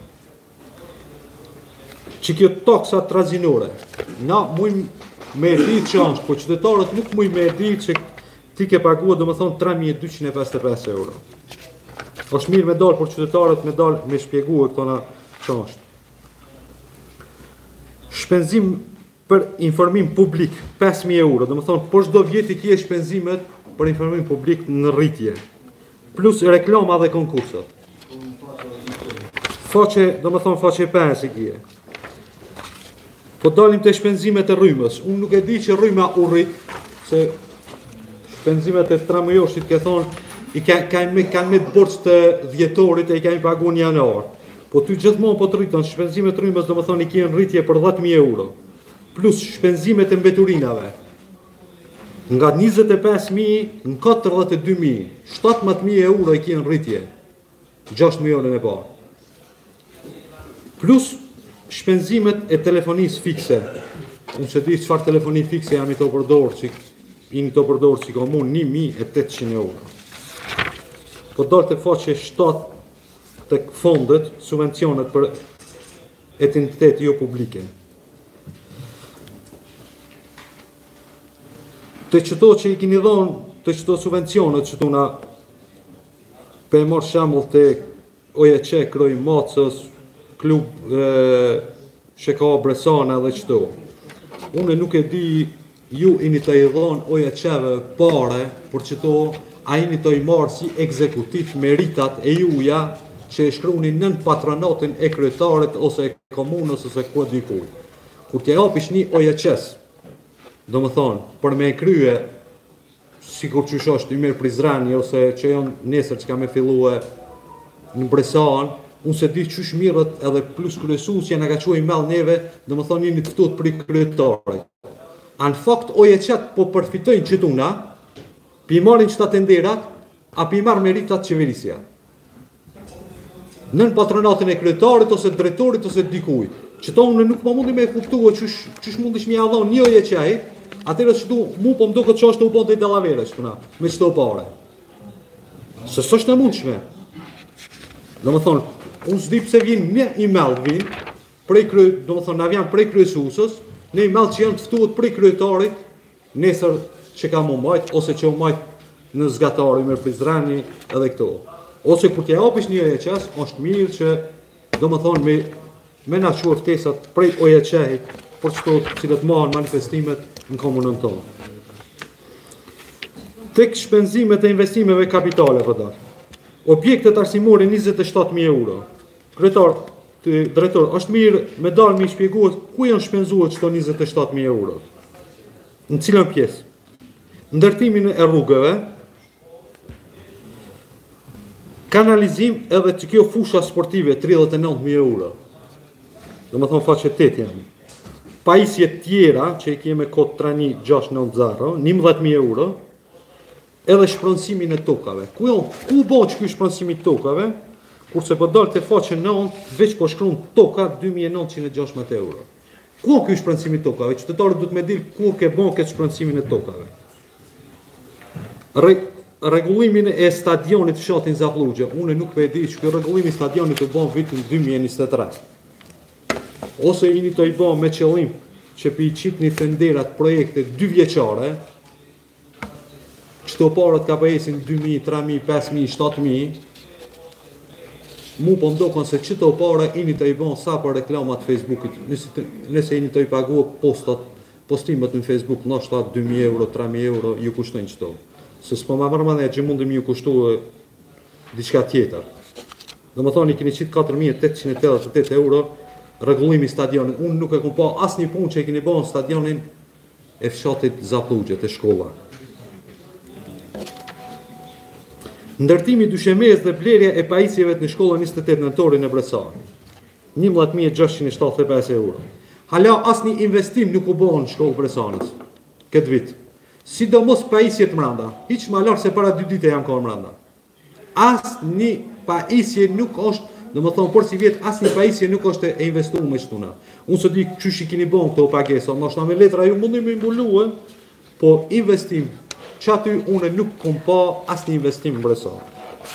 Që kjo taksa trazinore, na mujmë me e ditë që është, po qytetarët nuk mujmë me e ditë që ti ke paguar domethënë 3.255 euro. Është mirë me dalë për qytetarët, me dalë me shpjegua këto na që është. Shpenzim për informim publik 5.000 euro, domethënë për çdo vjet i kje shpenzimet për informim publik në rritje, plus reklama dhe konkursat. Domethënë faqe 5 i kje. Po dalim të shpenzimet e rrymës. Unë nuk e di që rryma u rrit, se shpenzimet e 3 mujoshit ke thonë kanë me borç të dhjetorit e i kanë pagu në janar. Po ty gjithmonë po të rritën, shpenzimet rrymës domethënë i kjenë rritje për 10.000 euro. Plus shpenzimet e mbeturinave. Nga 25.000 në 42.000, 17.000 euro i kjenë rritje. 6 milionën e parë. Plus shpenzimet e telefonisë fikse. Unë se di çfarë telefoni fikse jam i të përdorë si komun 1.800 euro. Po dalë të faqe 7 të fondet, subvencionet për entitetet jo publike. Të qëto që i kini dhonë, të qëto subvencionet që tuna, për e marrë shembull të OJC, Kroj Macës, klub Sheka Bresana dhe qëto. Unë nuk e di ju ini të i dhonë OJC-ve pare, për qëto a ini të i marë si ekzekutiv meritat e juja që e shkruni nën patronatin e kryetarit ose e komunës ose ku dikuj. Kur t'ja hapish një OJC-s, do më thonë, për me krye, si kur që është i mirë Prizreni ose që janë nesër që ka me fillue në Bresan, unë se di qysh mirët edhe plus kryesus që nga ka quaj mell neve, do më thonë një të fëtut për i kryetarit. Anë fakt OJC-t po përfitojnë qëtuna, pi marrin qëta tenderat, a pi marrë meritat qeverisja. Nën patronatin e kryetarit, ose drejtorit, ose dikuj. Qëto unë nuk më mundi me kuptua qësh mundish mi adhon një OJC-i, atërës që mu po më duket që është të upon të i dalavere, me qëto pare. Se së është në mundshme. Do më thonë, unë s'di pëse vjen një email do më thonë, na vjen prej kryesusës, një email që janë të ftuat prej kryetarit, nesër që ka mu majt, ose që u majt në zgatari me Prizreni edhe këto. Ose kur t'ja hapish një OJC-s, është mirë që, do më thonë, me na quar ftesat prej OJC-it, për qëto cilët marrën manifestimet në komunën tonë. Tek shpenzimet e investimeve kapitale, vëdar. Objektet arsimore 27.000 euro. Drejtor, është mirë me dalë me i shpjeguat ku janë shpenzuar qëto 27.000 euro. Në cilën pjesë? Ndërtimin e rrugëve, kanalizim edhe që kjo fusha sportive 39.000 euro. Do më thonë faqe 8 janë. Pajisje tjera, që i keme kod 31690, 11.000 euro, edhe shpronësimin e tokave. Ku bo që kjo shpronësimi tokave, kurse po dalë të faqe 9, veç po shkron toka 2.960 euro. Ku kjo shpronësimi tokave? Qytetarët du të me dilë ku ke bon këtë shpronësimin e tokave. Regullimin e stadionit fshatin Zaplugjë, unë nuk për e di që kjo regullimi stadionit të bon vitin 2023. ose jeni të i bë me qëllim që pi qitni tenderat projekte 2 vjeqare, qëto parët ka përjesin 2.000, 3.000, 5.000, 7.000, mu po ndokon se qëto pare jeni të i bën sa për reklamat Facebookit, nëse jeni të i paguë postimet në Facebook, nështë 2.000 euro, 3.000 euro, ju kushtojnë qëto. Se s'po ma mërmane që mundëm ju kushtu diçka tjetër. Dhe më thoni, keni qitë 4.888 euro rregullimi stadionin. Unë nuk e kom pa asnjë punë që e keni bën stadionin e fshatit Zaplugjë të shkolla. Ndërtimi dyshemez dhe blerja e pajisjeve në shkollën 28 nëntori në Bresar. 11.675 euro. Hala asnjë investim nuk u bën në shkollë Bresanës këtë vit. Sidomos pajisjet mranda, hiç më larg se para 2 ditë janë kohë mranda. Asnjë pajisje nuk është, domethënë por si vjet asnjë pajisje nuk është e investuar me shtuna. Unë s'e di çysh i keni bën këto pagesa, ndoshta me letra ju mundi më mbuluën, po investim çaty unë nuk kom pa asnjë investim në Bresar.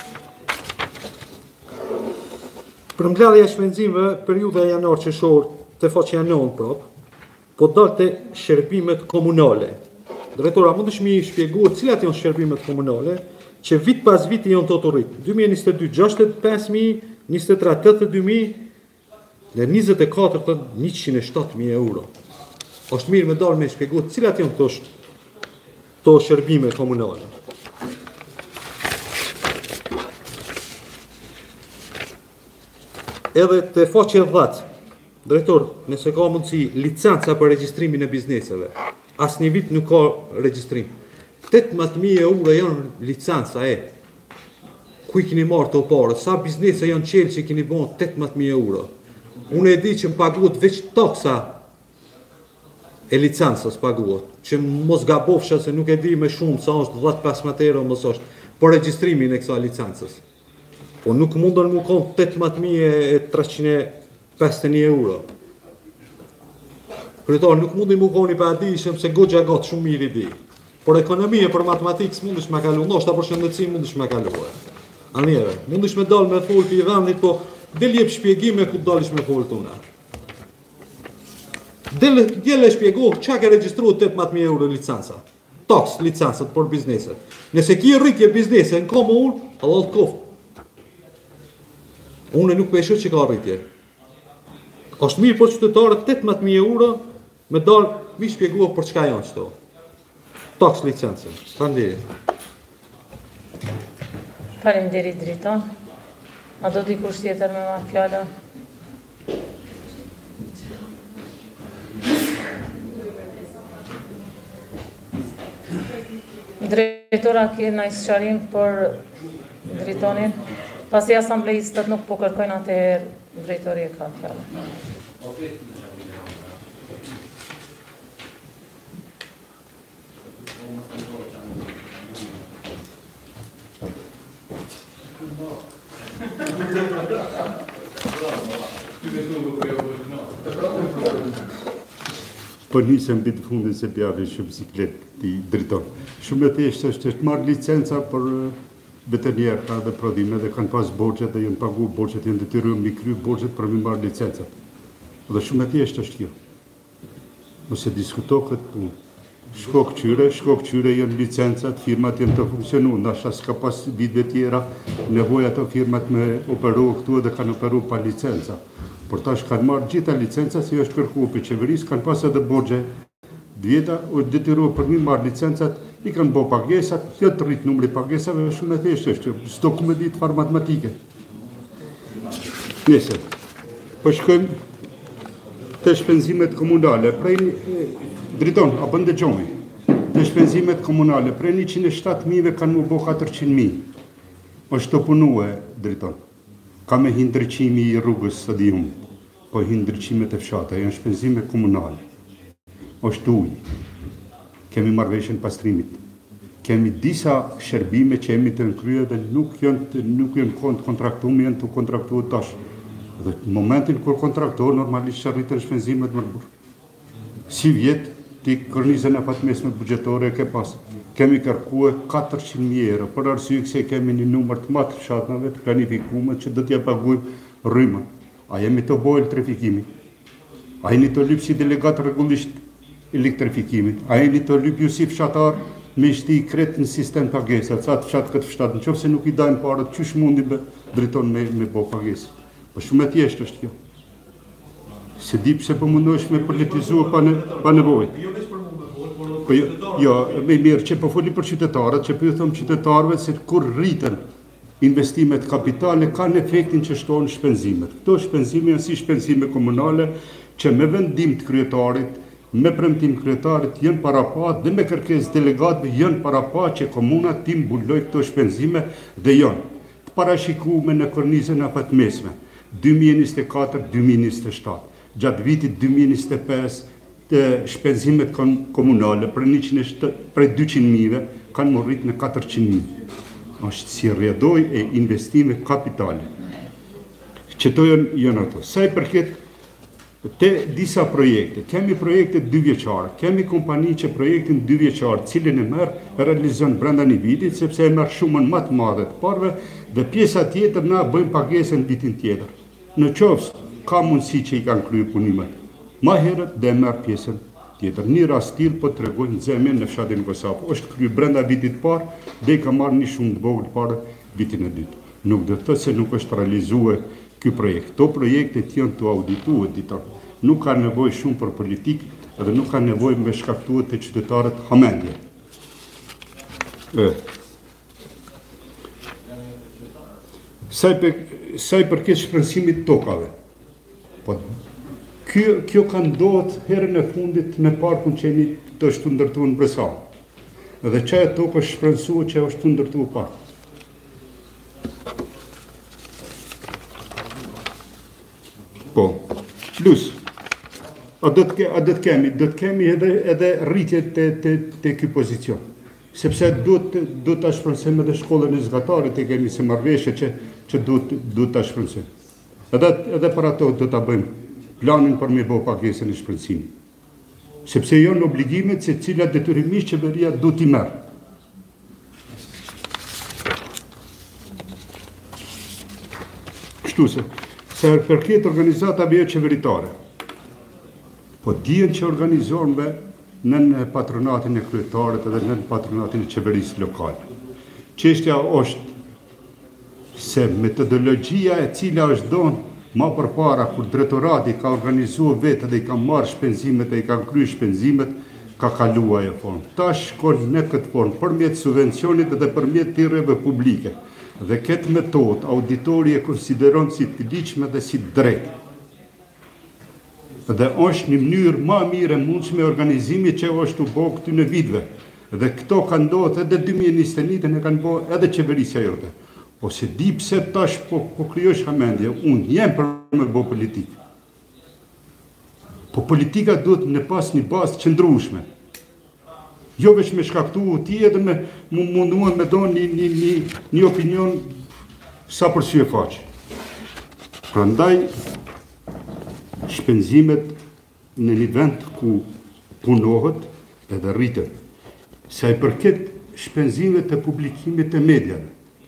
Për mbledhja e shpenzimeve periudha janar-qershor të faqja 9 prop, po dalte shërbimet komunale. Drejtora, mundesh mi shpjeguar cilat janë shërbimet komunale që vit pas viti janë të rrit. 2022 65.000, 23 82.000 dhe 24 107.000 euro. Është mirë me dalë me shpjeguar cilat janë to shërbime komunale. Edhe të faqe 10. Drejtor, nëse ka mundësi licenca për regjistrimin e bizneseve. Asnjë vit nuk ka regjistrim. 18.000 euro janë licenca e. Ku i keni marrë të parë? Sa biznese janë qelë që keni bën 18.000 euro? Unë e di që më paguat veç taksa e licencës paguat. Që mos gabofsha se nuk e di me shumë sa është 10-15 euro mos është për regjistrimin e kësaj licencës. Po nuk mundon më kon 18.350 euro. Kryetar, nuk mundi më koni pa adishëm se goxha gatë shumë mirë i di. Por ekonomie për matematikës mundish me kalu, ndoshta për shëndetësi mundish me kalu. Anjere, mundish me dalë me folë për i vendit, po del jep shpjegime ku dalish me folë tuna. Djele shpjego qa ke registru 18.000 euro licenca. Taks licencat për bizneset. Nëse ki rritje biznese në komun, Allah të koftë. Unë nuk peshur që ka rritje. Është mirë për qytetarët 18.000 euro me dalë mi shpjegua për çka janë qëto. Taks licencën. Faleminderit. Faleminderit drejton. A do dikush tjetër me marrë fjala? Drejtora ke në sqarim për drejtonin? Pasi asamblejistët nuk po kërkojnë atëherë drejtori e ka fjala. Po nisem bitë fundin se pjave shumë siklet të drejton. Shumë e thjeshtë është marrë licenca për veterinjarka dhe prodhime dhe kanë pas borxhet dhe janë pagu borxhet, janë detyruar mi kry borxhet për mi marrë licencat. Dhe shumë e thjeshtë është kjo. Nëse diskuto këtë punë. Shko këqyre janë licencat, firmat janë të funksionu, nashta s'ka pas vitve tjera, nevoja të firmat me operu këtu dhe kanë operu pa licenca. Por tash kanë marrë gjitha licenca si është kërku për qeverisë, kanë pas edhe borxhe vjeta, o detyruar për mi marrë licencat, i kanë bo pagesat, të të rritë numri pagesave, shumë e thjeshtë është, s'do ku me ditë farë matematike. Nese, po shkojmë të shpenzimet komunale, prej driton, a bënde gjomi, të shpenzimet komunale, prej 107.000 kanë mu bo 400.000, është të punue, driton. Ka me hindrëqimi i rrugës stadium, po hindrëqimet e fshata, janë shpenzime komunale. Është ujë, kemi marrëveshjen pastrimit, kemi disa shërbime që jemi të nëkrye dhe nuk janë kontraktuar, janë të kontraktuar tash. Dhe në momentin kur kontraktuar, normalisht që rritën shpenzimet më burë. Si vjetë, ti kërnizën e fatmesme bugjetore ke pas. Kemi kërkue 400.000 euro, për arsye se kemi një numër të matë fshatnave të planifikume që do t'ja pagujmë rrymën. A jemi të bojë trafikimi. A jeni të lyp si delegat rregullisht elektrifikimit, a jeni të lyp ju si fshatar me shti kret në sistem pagesa, ca të fshat këtë fshat, në qofë se nuk I dajnë parët, qysh mundi me drejton me bo pagesa. Po shumë e thjeshtë është kjo. Se di pse po mundohesh me politizuar pa nevojë. Po jo, me mirë që po foli për qytetarët, që po ju them qytetarëve se kur rriten investimet kapitale kanë efektin që shtohen shpenzimet. Këto shpenzime janë si shpenzime komunale që me vendim të kryetarit, me premtim kryetarit janë parapat dhe me kërkesë delegatëve janë parapat që komuna ti mbuloj këto shpenzime dhe janë të parashikuar në kornizën e patmesme 2024-2027. Gjatë vitit 2025 të shpenzimet komunale për 200.000 kanë morrit në 400.000. Është si rrjedhoj e investime kapitale. Qëto janë ato. Sa I përket te disa projekte, kemi projekte 2 vjeçare, kemi kompani që projektin 2 vjeçar, cilin e merr realizon brenda një vitit, sepse e merr shumën më të madhe të parëve dhe pjesa tjetër na bëjmë pagesën vitin tjetër. Në qoftë ka mundësi që I kanë kryer punimet. Ma herët dhe merr pjesën tjetër. Një rast tillë po tregoj në zemën në fshatin Kosap. Është kryer brenda vitit parë dhe I ka marrë një shumë të vogël parë vitin e dytë. Nuk do të thotë se nuk është realizuar ky projekt. Këto projekte janë të audituar ditor. Nuk ka nevojë shumë për politikë dhe nuk ka nevojë me shkaktuar të qytetarët hamendje. Sa I përket shpensimit tokave. Po kjo ka ndodhur herën e fundit në parkun që jeni të është ndërtuar në Bresan. Dhe çaja tokë është shpensuar që është ndërtuar park. Po, plus, a do të kemi edhe rritje të ky pozicion. Sepse duhet ta shpërndajmë edhe shkollën e zgatarit, e kemi se marrëveshje që duhet ta shpërndajmë. Edhe për ato do ta bëjmë planin për me bo pagesën e shpërndimit. Sepse janë obligimet se cilat detyrimisht qeveria do t'i merr. Kështu se përket organizatave qeveritare, po dihen që organizohen në patronatin e kryetarit edhe në patronatin e qeverisë lokale. Çështja është se metodologjia e cila është dhënë ma përpara kur drejtorati ka organizuar vetë dhe I ka marrë shpenzimet e I ka kryer shpenzimet, ka kaluar ajo formë. Tash shkon në këtë formë përmjet subvencionit dhe përmjet tirreve publike. Dhe këtë metodë auditori e konsideron si të ligjshme dhe si drejtë. Dhe është një mënyrë më e mirë e mundshme organizimi që është u bë këtyre viteve. Dhe këto kanë ndodhur edhe 2021 e kanë bërë edhe qeverisja jote. Po se di pse tash po krijosh hamendje, unë jem për me bo politikë. Po politika duhet në pas një bazë qëndrueshme. Jo veç me shkaktu ti edhe me munduan me do një opinion sa për sy e faqe. Prandaj shpenzimet në një vend ku punohet edhe rriten. Sa I përket shpenzimet e publikimit të mediave.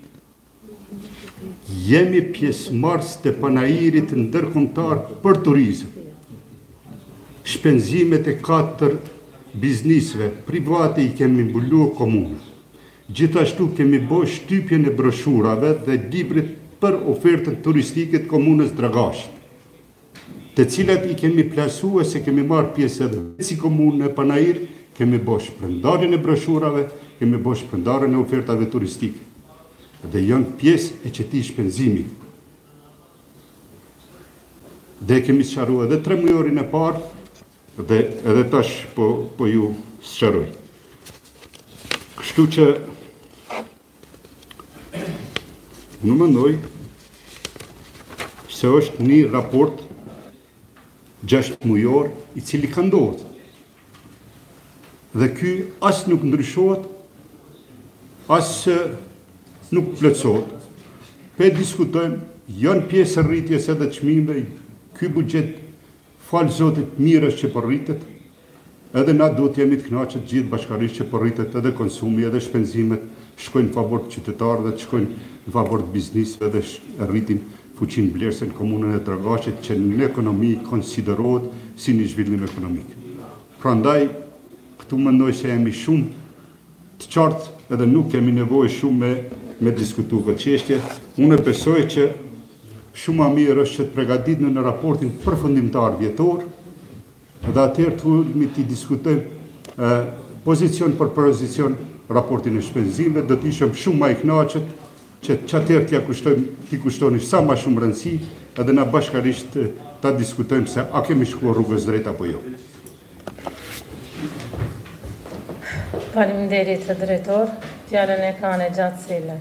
Jemi pjesëmarrës të panairit ndërkombëtar për turizëm. Shpenzimet e 4 biznisve private I kemi mbuluar komunës. Gjithashtu kemi bërë shtypjen e broshurave dhe librit për ofertën turistike të komunës Dragashit, të cilat I kemi plasuar se kemi marrë pjesë edhe si komunë e Panair, kemi bërë shpërndarjen e broshurave, kemi bërë shpërndarjen e ofertave turistike. Dhe janë pjesë e këtij shpenzimi. Dhe kemi sqaruar edhe 3 mujorin e parë dhe edhe tash po ju sqaroj. Kështu që unë mendoj se është një raport 6 mujor I cili ka ndodhur. Dhe ky as nuk ndryshohet, as nuk plotësohet. Pe diskutojmë, janë pjesë rritjes edhe çmimeve, ky buxhet fal Zotit mirës që po rritet, edhe na duhet jemi të kënaqur gjithë bashkërisht që po rritet edhe konsumi edhe shpenzimet shkojnë në favor të qytetarëve, shkojnë në favor të biznisëve dhe rritin fuqin vlerëse në komunën e Dragaqit që në ekonomi konsiderohet si një zhvillim ekonomik. Prandaj, këtu mendoj se jemi shumë të qartë edhe nuk kemi nevojë shumë me diskutu këtë çështje. Unë besoj që shumë më mirë është që të përgatitni në raportin përfundimtar vjetor dhe atëherë të diskutojmë pozicion për pozicion raportin e shpenzimeve, do të ishim shumë më i kënaqur që atëherë t'i kushtoni sa më shumë rëndësi edhe na bashkërisht ta diskutojmë se a kemi shkuar rrugës drejt apo jo. Faleminderit, drejtor. Fjalën e ka Nexhat Sele.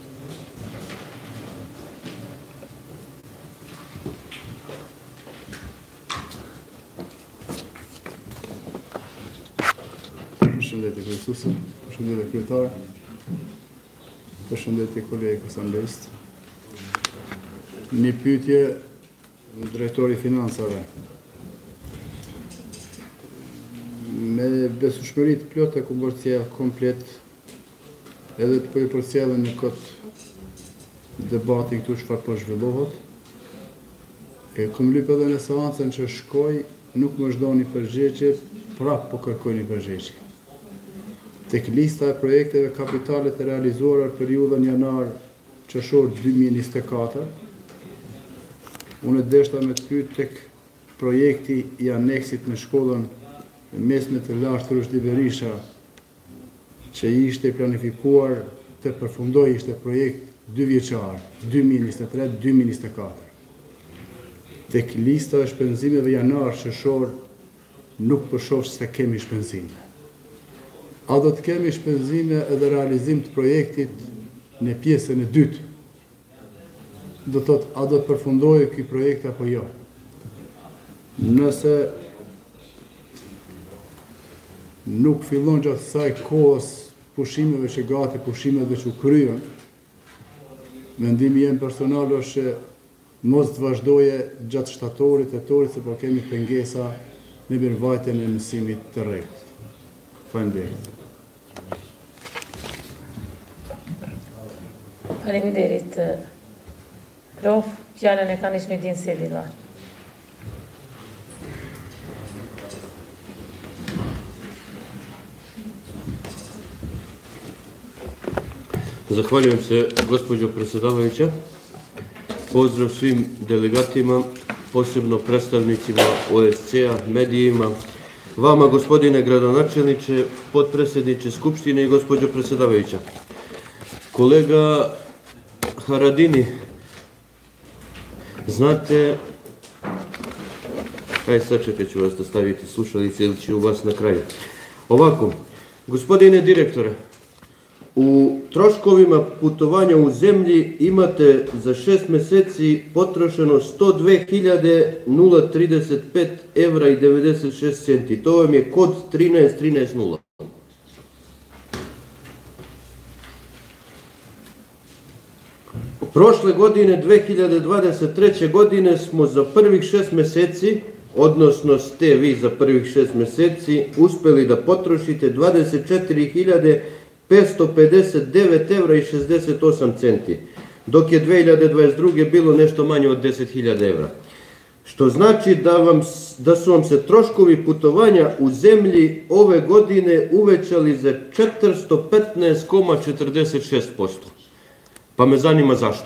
Përshëndetje kryesuese, përshëndetje kryetar, përshëndetje kolegë asamblejist. Një pyetje drejtori financave. Me besueshmëri të plotë e përcjell komplet edhe të përcjellën në këtë debati këtu çfarë po zhvillohet. Kom lyp edhe në seancën që shkoj, nuk më zhdoni përgjigje, prapë po kërkoj një përgjigje. Tek lista e projekteve kapitale të realizuara në periudhën janar-qershor 2024, unë deshta me të pyet tek projekti i aneksit në shkollën mesme të lashtë Rushdi Berisha, që ishte planifikuar të përfundoj, ishte projekt 2 vjeçar, 2023-2024. Tek lista e shpenzimeve janar-qershor nuk përshofsh se kemi shpenzime. A do të kemi shpenzime edhe realizim të projektit në pjesën e dytë? Do të thotë, a do të përfundojë ky projekt apo jo? Nëse nuk fillon gjatë kësaj kohës pushimeve që gati pushimeve që u kryen, mendimi jem personal është që mos të vazhdoje gjatë shtatorit, tetorit, se po kemi pengesa në mirëvajtjen e mësimit të rregullt. Faleminderit. Faleminderit, prof. Fjalën e ka Nishmedin Selila. Zahvaljujem se, gospođo predsjedavajuća. Pozdrav svim delegatima, posebno predstavnicima OSCE-a, medijima, vama, gospodine gradonačelniče, potpredsjedniče Skupštine i gospođo predsjedavajuća. Kolega Haradini, znate, sačekat ću vas da stavite slušalice ili ću vas na kraju. Ovako, gospodine direktore, u troškovima putovanja u zemlji imate za 6 meseci potrošeno 102.035 evra i 96 centi. To vam je kod 13.13.0. Prošle godine, 2023. godine, smo za prvih 6 meseci, odnosno ste vi za prvih 6 meseci, uspeli da potrošite 24.559 evra i 68 centi, dok je 2022. bilo nešto manje od 10.000 evra. Što znači da su vam se troškovi putovanja u zemlji ove godine uvećali za 415,46%. Pa me zanima zašto.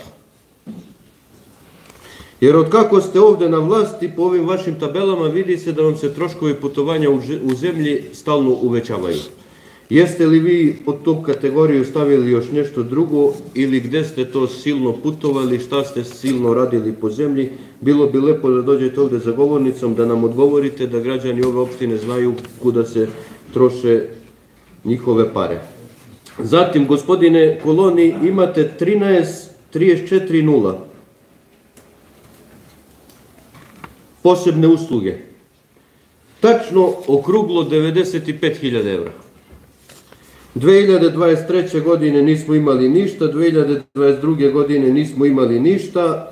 Jer od kako ste ovde na vlasti, po ovim vašim tabelama vidi se da vam se troškovi putovanja u zemlji stalno uvećavaju. Jeste li vi pod tu kategoriju stavili još nešto drugo ili gde ste to silno putovali, šta ste silno radili po zemlji? Bilo bi lepo da dođete ovde za govornicom, da nam odgovorite, da građani ove opštine znaju kuda se troše njihove pare. Zatim, gospodine Koloni, imate 13.34.0 posebne usluge. Tačno okruglo 95.000 evra. 2023. godine nismo imali ništa, 2022. godine nismo imali ništa.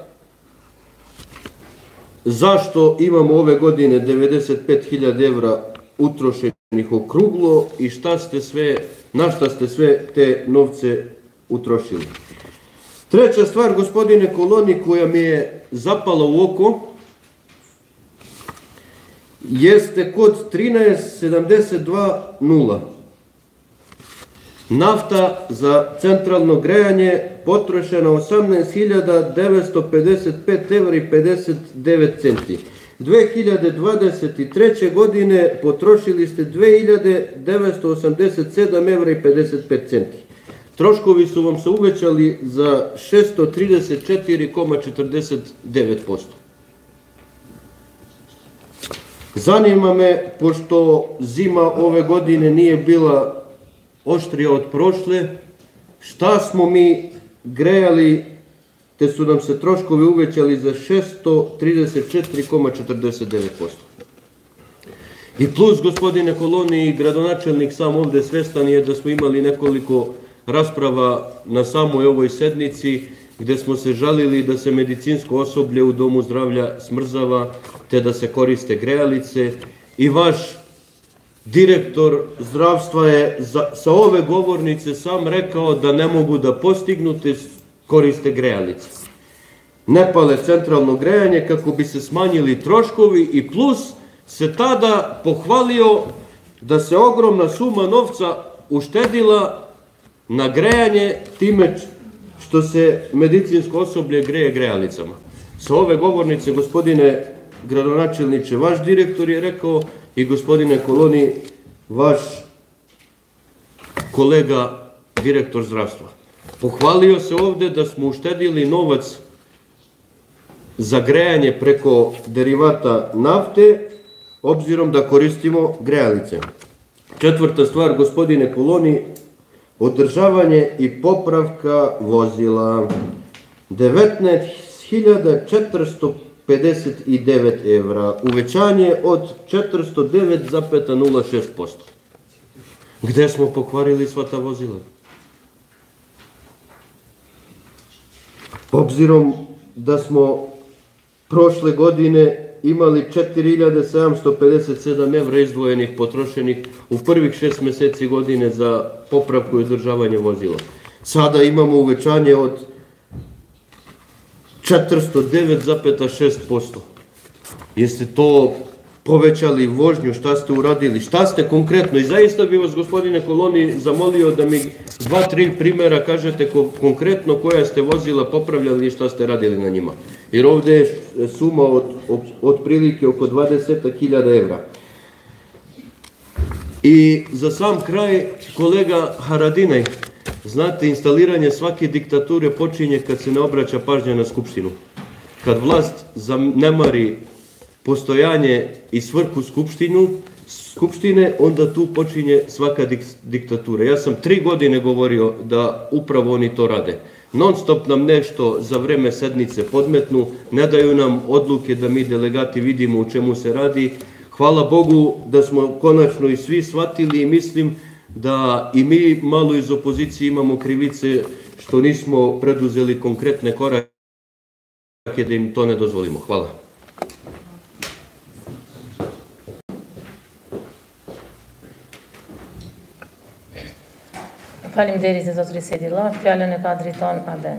Zašto imamo ove godine 95.000 evra utrošenih okruglo i na šta ste sve te novce utrošili? Treća stvar, gospodine Koloni, koja mi je zapala u oko, jeste kod 13.72.0. Nafta za centralno grejanje potrošena 18.955 evra i 59 centi. 2023. godine potrošili ste 2.987 evra i 55 centi. Troškovi su vam se uvećali za 634,49%. Zanima me, pošto zima ove godine nije bila oštrija od prošle, šta smo mi grejali, te su nam se troškovi uvećali za 634,49%. I plus, gospodine Koloni, gradonačelnik sam ovde svestan je da smo imali nekoliko rasprava na samoj ovoj sednici, gde smo se žalili da se medicinsko osoblje u domu zdravlja smrzava, te da se koriste grejalice. I vaš direktor zdravstva je sa ove govornice sam rekao da ne mogu da postignu, te koriste grejalice. Ne pale centralno grejanje kako bi se smanjili troškovi i plus se tada pohvalio da se ogromna suma novca uštedila na grejanje time što se medicinsko osoblje greje grejalicama. Sa ove govornice, gospodine gradonačelniče, vaš direktor je rekao i gospodine Koloni, vaš kolega direktor zdravstva. Pohvalio se ovde da smo uštedili novac za grejanje preko derivata nafte, obzirom da koristimo grejalice. Četvrta stvar, gospodine Koloni, održavanje i popravka vozila. 19.459 evra, uvećanje od 409,06%. Gde smo pokvarili sva ta vozila? Obzirom da smo prošle godine imali 4.757 evra izdvojenih, potrošenih u prvih 6 meseci godine za popravku i održavanje vozila. Sada imamo uvećanje od 409,6%. Jeste to povećali vožnju, šta ste uradili, šta ste konkretno? I zaista bi vas, gospodine Koloni, zamolio da mi 2-3 primjera kažete konkretno koja ste vozila popravljali i šta ste radili na njima. Jer ovde je suma od prilike oko 20.000 evra. I za sam kraj, kolega Haradinaj, znate, instaliranje svake diktature počinje kad se ne obraća pažnja na Skupštinu. Kad vlast zanemari postojanje i svrhu Skupštine, onda tu počinje svaka diktatura. Ja sam 3 godine govorio da upravo oni to rade. Non stop nam nešto za vreme sednice podmetnu, ne daju nam odluke da mi delegati vidimo u čemu se radi. Hvala Bogu da smo konačno i svi shvatili i mislim da i mi malo iz opozicije imamo krivice što nismo preduzeli konkretne korake da im to ne dozvolimo. Hvala. Faleminderit zotëri Sedillah, fjalën e ka drejton Aden.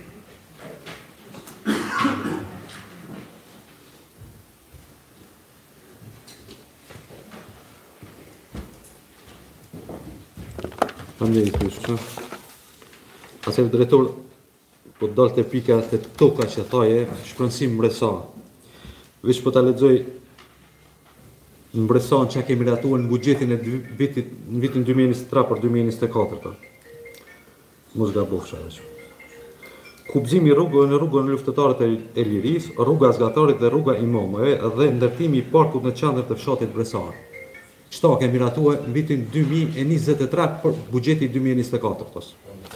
Faleminderit shumë. Asaj drejtor, po dalte pika të toka që thaje, shpërndësim mbresar. Veç po ta lexoj mbresan që kemi ratuar në buxhetin e vitin 2023 për 2024. Mos gabofsha veç. Kubzimi në rrugën e luftëtarët e lirisë, rruga Zgatarit dhe rruga Imamëve dhe ndërtimi i parkut në qendër të fshatit Bresar. Çto kemi ratuar në vitin 2023 për buxheti 2024.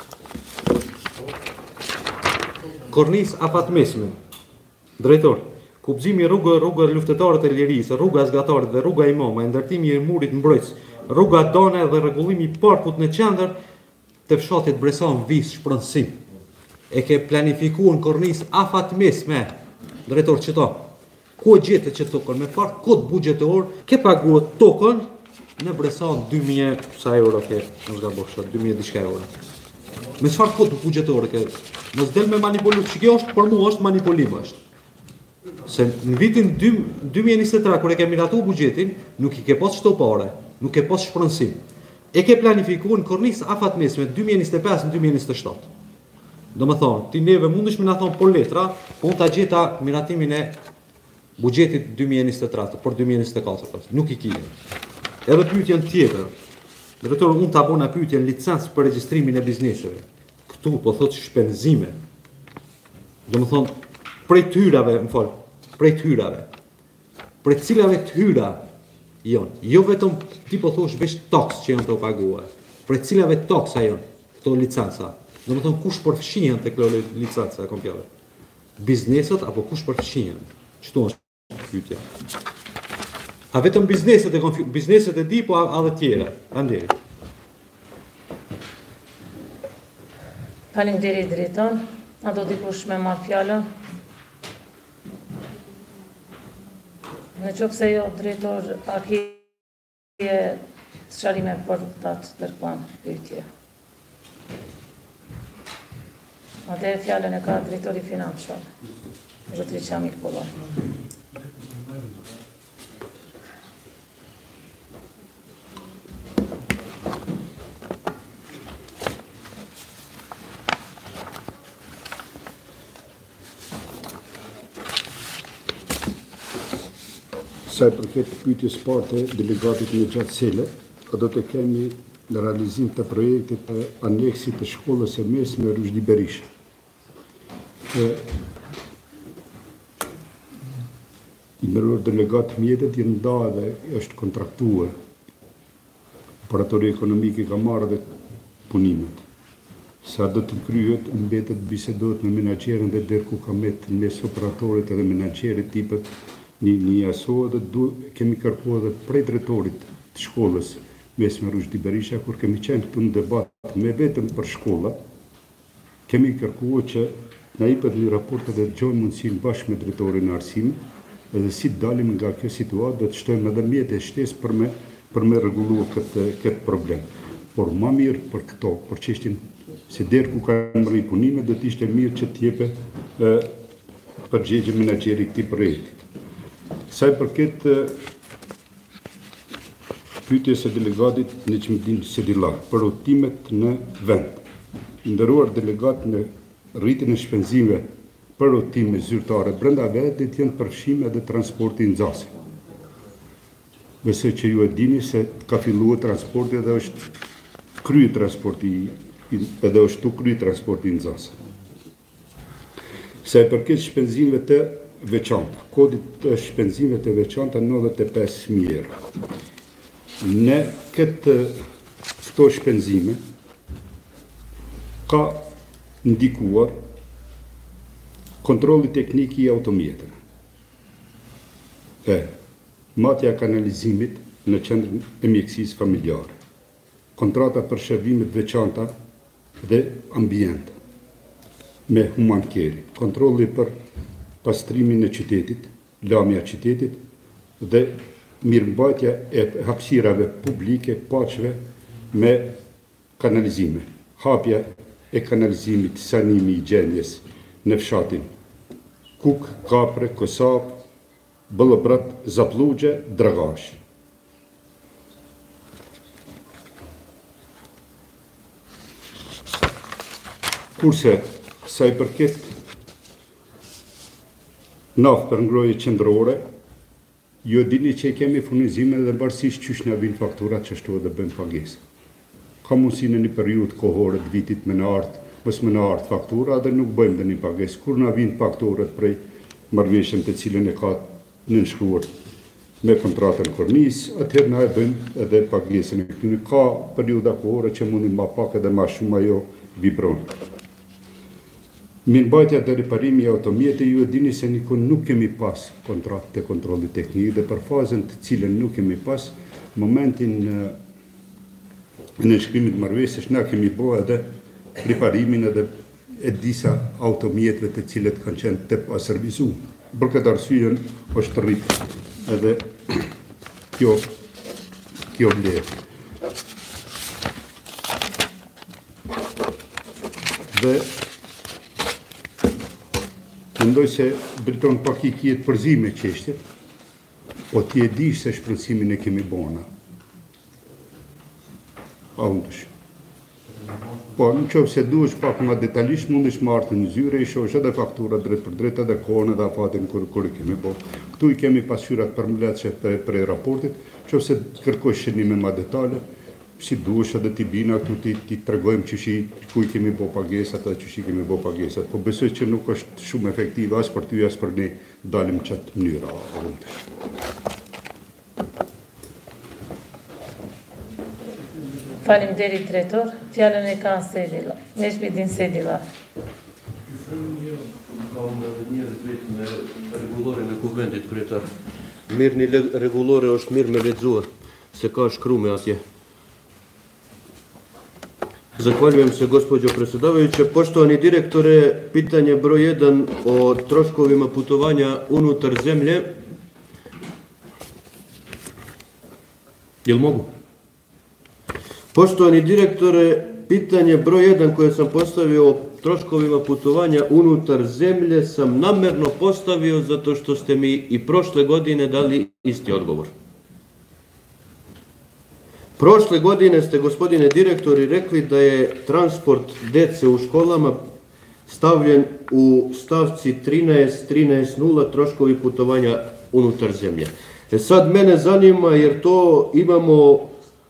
Kornis afat mesme. Drejtor, kubzimi rruga luftëtarët e lirisë, rruga Zgatarit dhe rruga Imamëve, ndërtimi i murit mbrojtës, rruga Dane dhe rregullimi i parkut në qendër të fshatit Bresar vis shpërndësim. E ke planifikuar në kornis afat mesme. Drejtor qëto, ku gjetet që tokën me fart kod buxhetor, ke paguar tokën në Bresar 2000 sa euro ke, mos gabofsh, 2000 diçka euro. Me çfarë kod buxhetor ke Mos del me manipulu, që kjo është për mua është manipulim është. Se në vitin 2023, kur e ke miratu buxhetin, nuk i ke pas çto pare, nuk ke pas shpronësim. E ke planifikuar në kornisë afatmesme 2025 në 2027. Do më thonë, ti neve mundesh me na thonë por letra, unë ta gjeta miratimin e buxhetit 2023 për 2024. Nuk i kije. Edhe pyetjen tjetër. Drejtor, unë ta bona pyetjen licencë për regjistrimin e bizneseve. Këtu po thotë shpenzime. Do më thonë, prej të hyrave, prej të hyrave. Prej cilave të hyra janë. Jo vetëm ti po thosh veç toks që janë të paguar. Prej cilave toksa janë këto licenca. Do më thonë, kush përfshihen të këto licenca kompjave? Bizneset apo kush përfshihen? Çto është pyetja? A vetëm bizneset e di, po a dhe tjera? Anderi. Faleminderit drejton. A do dikush me marrë fjallën? Në qoftë se jo, drejtor, a kje sqarime për të ndërkohën pyetje. Atëherë fjallën e ka drejtori financiar, zotëri Qamil Pollak. Sa i përket pyetjes parë të delegatit në gjatë sele, do të kemi në realizim të projektit të aneksit të shkollës së mesme Rushdi Berisha. I nderuar delegat mjetet janë nda dhe është kontraktuar. Operatori ekonomik i ka marrë dhe punimet. Sa do të kryhet, mbetet bisedohet me menaxherin dhe der ku ka met mes operatorit edhe menaxherit tipet një aso dhe kemi kërkuar edhe prej drejtorit të shkollës mesme Rushdi Berisha, kur kemi qenë këtu në debat me vetëm për shkolla, kemi kërkuar që na jepet një raport dhe gjojmë mundësinë bashkë me drejtorin e arsimit edhe si dalim nga kjo situatë, do të shtojmë edhe mjete e shtesë për me rregulluar këtë problem. Por më mirë për këto, për çështjen se der ku kanë mërri punime, do të ishte mirë që të jepë përgjigje menaxheri i këtij projekti. Sa i përket pyetjes së delegatit në Çmendin Sedilla për udhëtimet në vend. Nderuar delegat, në rritjen e shpenzimeve për udhëtime zyrtare brenda vendit janë përfshirë edhe transporti nxënësve. Besoj që ju e dini se ka filluar transporti dhe është kryer transporti edhe është kryer transporti nxënësve. Sa i përket shpenzimeve të veçanta, kodit të shpenzimeve të veçanta 95.000 euro. Në këto shpenzime ka ndikuar kontrolli teknik i automjeteve, matja kanalizimit në qendrën e mjekësisë familjare, kontrata për shërbimet veçanta dhe ambient me humankeri, kontrolli për pastrimin e qytetit, lamja qytetit dhe mirëmbajtja e hapësirave publike paqve me kanalizime, hapja e kanalizimit, sanimi i gjendjes në fshatin Kuk, Kapre, Kosap, Bëllëbrat, Zaplugje, Dragash. Kurse, sa i përket naftë për ngrohje qendrore, ju dini që kemi furnizime dhe varësisht qysh na vijnë fakturat që ashtu edhe bëjmë pagesë. Ka mundësi në një periudhë kohore të vitit me në ardhë, mos me në ardhë faktura dhe nuk bëjmë dhe një pagesë. Kur na vijnë fakturat prej marrëveshjem të cilën e ka nënshkruar me kontratën kornisë, atëherë na e bëjmë edhe pagesën e këtyre. Ka periudha kohore që mundi më pak edhe më shumë ajo vibron. Mirëmbajtja dhe riparimi i automjeteve, ju e dini se nikon nuk kemi pas kontratë të kontrollit teknik dhe për fazën të cilën nuk kemi pas, momentin në nënshkrimit marrëveshjesh na kemi bërë edhe riparimin edhe e disa automjeteve të cilët kanë qenë të paservizuar. Për këtë arsye është rrit edhe kjo vlerë. Dhe mendoj se Briton pak I kjetë përzime qeshtjet, po ti e dish se shpërcimin e kemi bona. A undësh. Po, në qovë se duesh pak ma detalisht, mundesh martë në zyre, I shosh edhe faktura drejt për drejt, edhe kohën edhe afatin kër I kemi bo. Këtu I kemi pasqyrat për mbledhje për raportit, qovë se kërkosh shënime ma detale, si duesh edhe ti bina këtu ti tregojmë qëshi ku I kemi bo pagesat edhe qëshi kemi bo pagesat. Po besoj që nuk është shumë efektive as për ty as për ne dalim qatë mënyra. Faleminderit drejtor, fjalën e ka Sedila. Neşmedin Sedila. Kam njerëz vetë me rregulloren e kuvendit kryetar. Mirë një rregullore është mirë me lexuar, se ka shkrume atje. Zahvaljujem se gospođo predsjedavajuća. Poštovani direktore, pitanje broj 1 o troškovima putovanja unutar zemlje. Jel mogu? Poštovani direktore, pitanje broj 1 koje sam postavio o troškovima putovanja unutar zemlje sam namerno postavio zato što ste mi I prošle godine dali isti odgovor. Prošle godine ste, gospodine direktori, rekli da je transport dece u školama stavljen u stavci 13.0 troškovi putovanja unutar zemlje. Sad mene zanima jer to imamo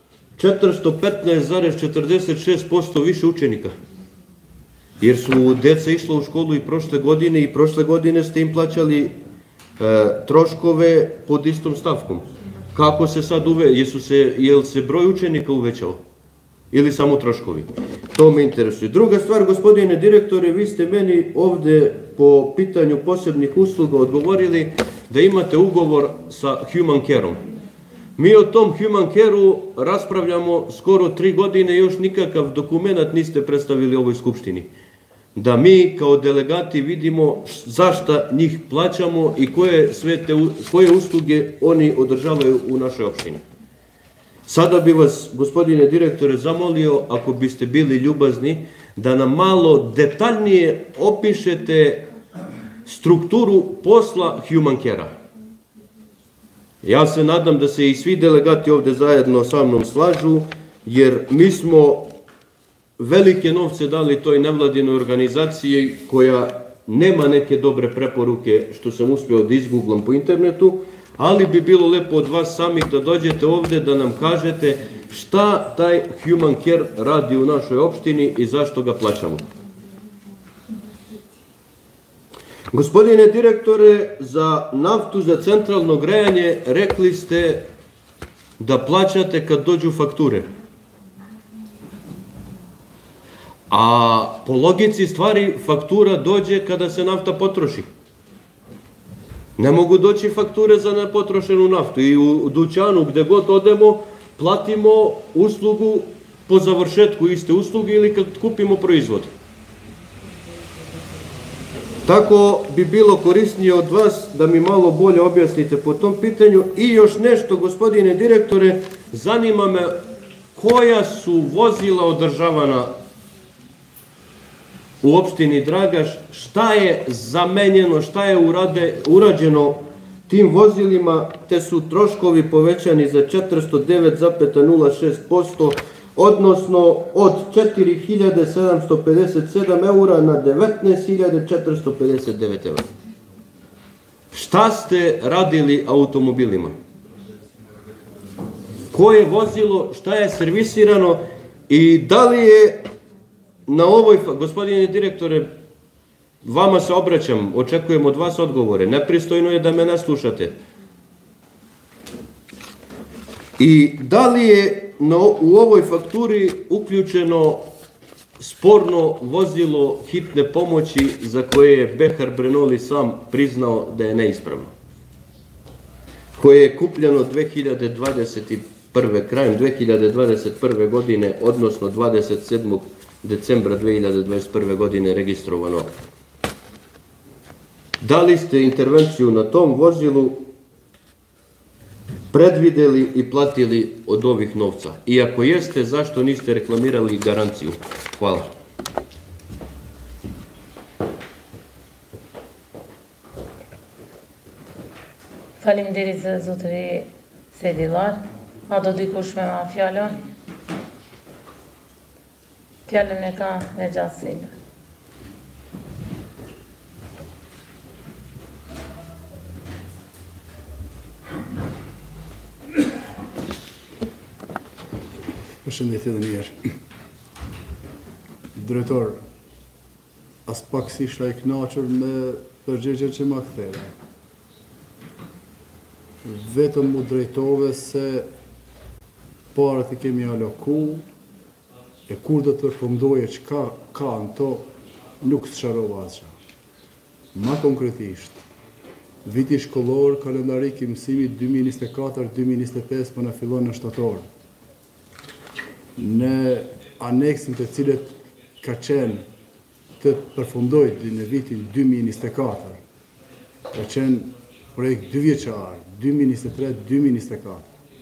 415,46% više učenika. Jer su deca išla u školu I prošle godine ste im plaćali troškove pod istom stavkom. Kako se sad jel se broj učenika uvećao? Ili samo troškovi? To me interesuje. Druga stvar, gospodine direktore, vi ste meni ovde po pitanju posebnih usluga odgovorili da imate ugovor sa Human Care-om. Mi o tom Human Care-u raspravljamo skoro 3 godine, još nikakav dokument niste predstavili ovoj skupštini. Da mi kao delegati vidimo zašta njih plaćamo I koje usluge oni održavaju u našoj opštini. Sada bi vas, gospodine direktore, zamolio, ako biste bili ljubazni, da nam malo detaljnije opišete strukturu posla Human Care-a. Ja se nadam da se I svi delegati ovde zajedno sa mnom slažu, jer mi smo velike novce dali toj nevladinoj organizaciji koja nema neke dobre preporuke što sam uspio da izgooglam po internetu, ali bi bilo lepo od vas samih da dođete ovde da nam kažete šta taj Human Care radi u našoj opštini I zašto ga plaćamo. Gospodine direktore, za naftu za centralno grejanje rekli ste da plaćate kad dođu fakture. A po logici stvari faktura dođe kada se nafta potroši. Ne mogu doći fakture za nepotrošenu naftu I u dućanu gde god odemo platimo uslugu po završetku iste usluge ili kad kupimo proizvod. Tako bi bilo korisnije od vas da mi malo bolje objasnite po tom pitanju. I još nešto, gospodine direktore, zanima me koja su vozila održavana u opštini Dragaš, šta je zamenjeno, šta je urađeno tim vozilima, te su troškovi povećani za 409,06%, odnosno od 4.757 eura na 19.459 eura. Šta ste radili automobilima? Koje vozilo, šta je servisirano I da li je na ovoj, gospodine direktore, vama se obraćam, očekujem od vas odgovore, nepristojno je da me ne slušate. I da li je u ovoj fakturi uključeno sporno vozilo hitne pomoći za koje je Behar Brenoli sam priznao da je neispravno? Koje je kupljeno 2021. krajem 2021. godine, odnosno 27. decembra 2021. godine registrovano. Da li ste intervenciju na tom vozilu predvideli I platili od ovih novca? I ako jeste, zašto niste reklamirali garanciju? Hvala. Faleminderit zotëri Sedillar. A do dikush me ma fjallën? Fjallën e ka Nejat Selja. Përshëndetje edhe njerë. Drejtor, as pak si isha I knaqër me përgjigjen që ma ktheve. Vetëm mu drejtove se parët I kemi aloku, e kur do të përfundojë që ka në to, nuk së sharova asgjë. Ma konkretisht, viti shkollor, kalendarik I mësimit 2024-2025 për në fillon në shtator. Në aneksin të cilët ka qenë të përfundojt në vitin 2024, ka qenë projekt 2 vjeçar, 2023-2024.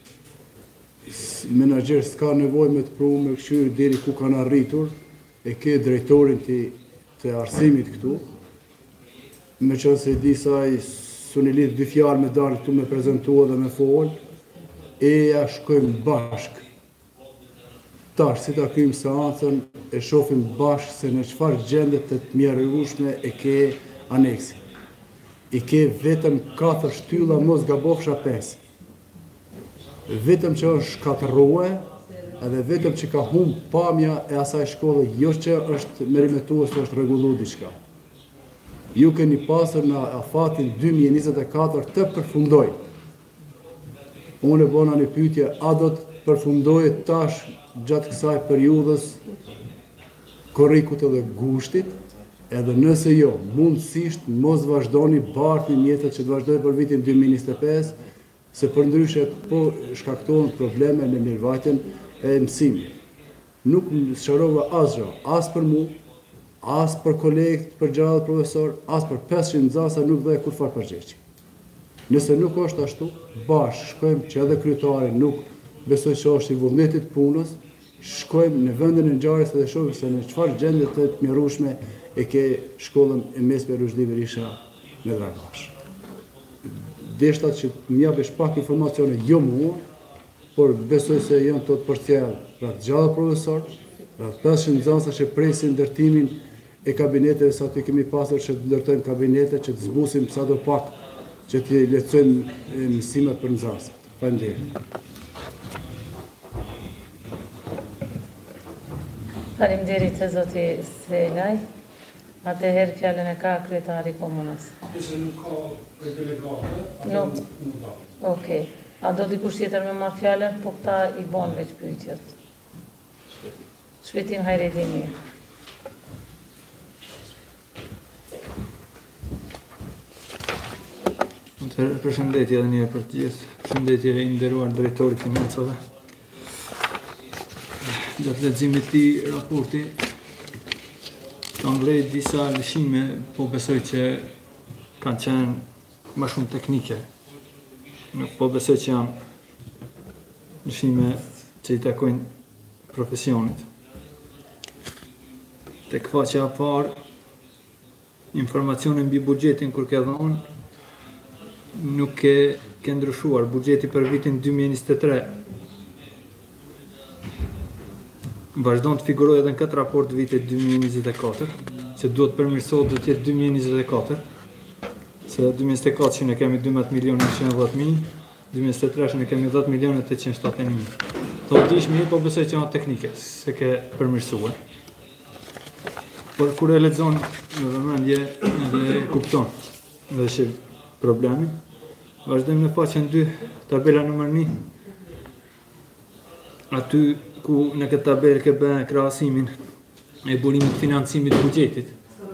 Menaxher s'ka nevojë me të prunë me këshyrë deri ku kanë arritur, e ke drejtorin të arsimit këtu, me qënë se di saj suni lidh 2 fjalë me dalë këtu me prezentua dhe me folë, e ja shkojmë bashkë. Tash, si ta krymë seancën, e shofim bashkë se në çfarë gjende të mjerueshme e ke aneksi. I ke vetëm 4 shtylla, mos gabofsha 5. Vetëm që është shkatërrue, edhe vetëm që ka humbë pamja e asaj shkolle, jo që është merimetues, është rregullu diçka. Ju keni pasur në afatin 2024 të përfundoj. Unë e bona një pyetje, a do të përfundojë tash gjatë kësaj periudhës korrikut edhe gushtit, edhe nëse jo, mundësisht mos vazhdoni bartni mjetet që të vazhdoj për vitin 2025, se për ndryshe po shkaktohen probleme në mirëvajtjen e mësimit. Nuk sharova asgjë, as për mu, as për kolegët, për gjallë profesor, as për 500 nxënësa nuk dhe kur far përgjegjje. Nëse nuk është ashtu, bashkë shkojmë që edhe kryetari nuk besoj që është I vullnetit punës, shkojmë në vendin e ngjarjes dhe shohim se në çfarë gjendje të mjerueshme e ke shkollën e mesme Rushdi Berisha në Dragash. Deshta që më japësh pak informacione, jo mua, por besoj se janë të përcjell rreth gjallë profesor, rreth 500 nxënësa që presin ndërtimin e kabineteve sa të kemi pasur që të ndërtojmë kabinete, që të zbusim sado pak që të lehtësojmë mësimet për nxënësat. Faleminderit. Faleminderit e zoti Selaj. Atëherë fjallën e ka kryetari komunës. Nëse nuk ka për delegate, Nuk. Okej. A do dikush tjetër me marrë fjallën, po këta I bon veç pyetjet. Shpejtim Hajredini. Përshëndetje edhe një për të gjithë. Përshëndetje I nderuar drejtori financave. Gjatë leximit të raporti, kam vlerë disa lëshime, po besoj që kanë qenë më shumë teknike. Nuk po besoj që janë lëshime që I takojnë profesionit. Tek faqja e parë, informacione mbi buxhetin kur ke dhënë, nuk ke ndryshuar buxheti për vitin 2023. Vazhdon të figurojë edhe në këtë raport vitit 2024, që duhet përmirësohet do të jetë 2024, se 2024 që ne kemi 12.110.000, 2023 ne kemi 10.871.000. To dish mirë, po besoj që janë teknike, se ke përmirësuar. Por kur e lexon në vëmendje edhe kupton dhe shih problemin. Vazhdojmë në faqen 2, tabela nëmër 1. Aty ku në këtë tabelë ke bën krahasimin e burimit të financimit të buxhetit.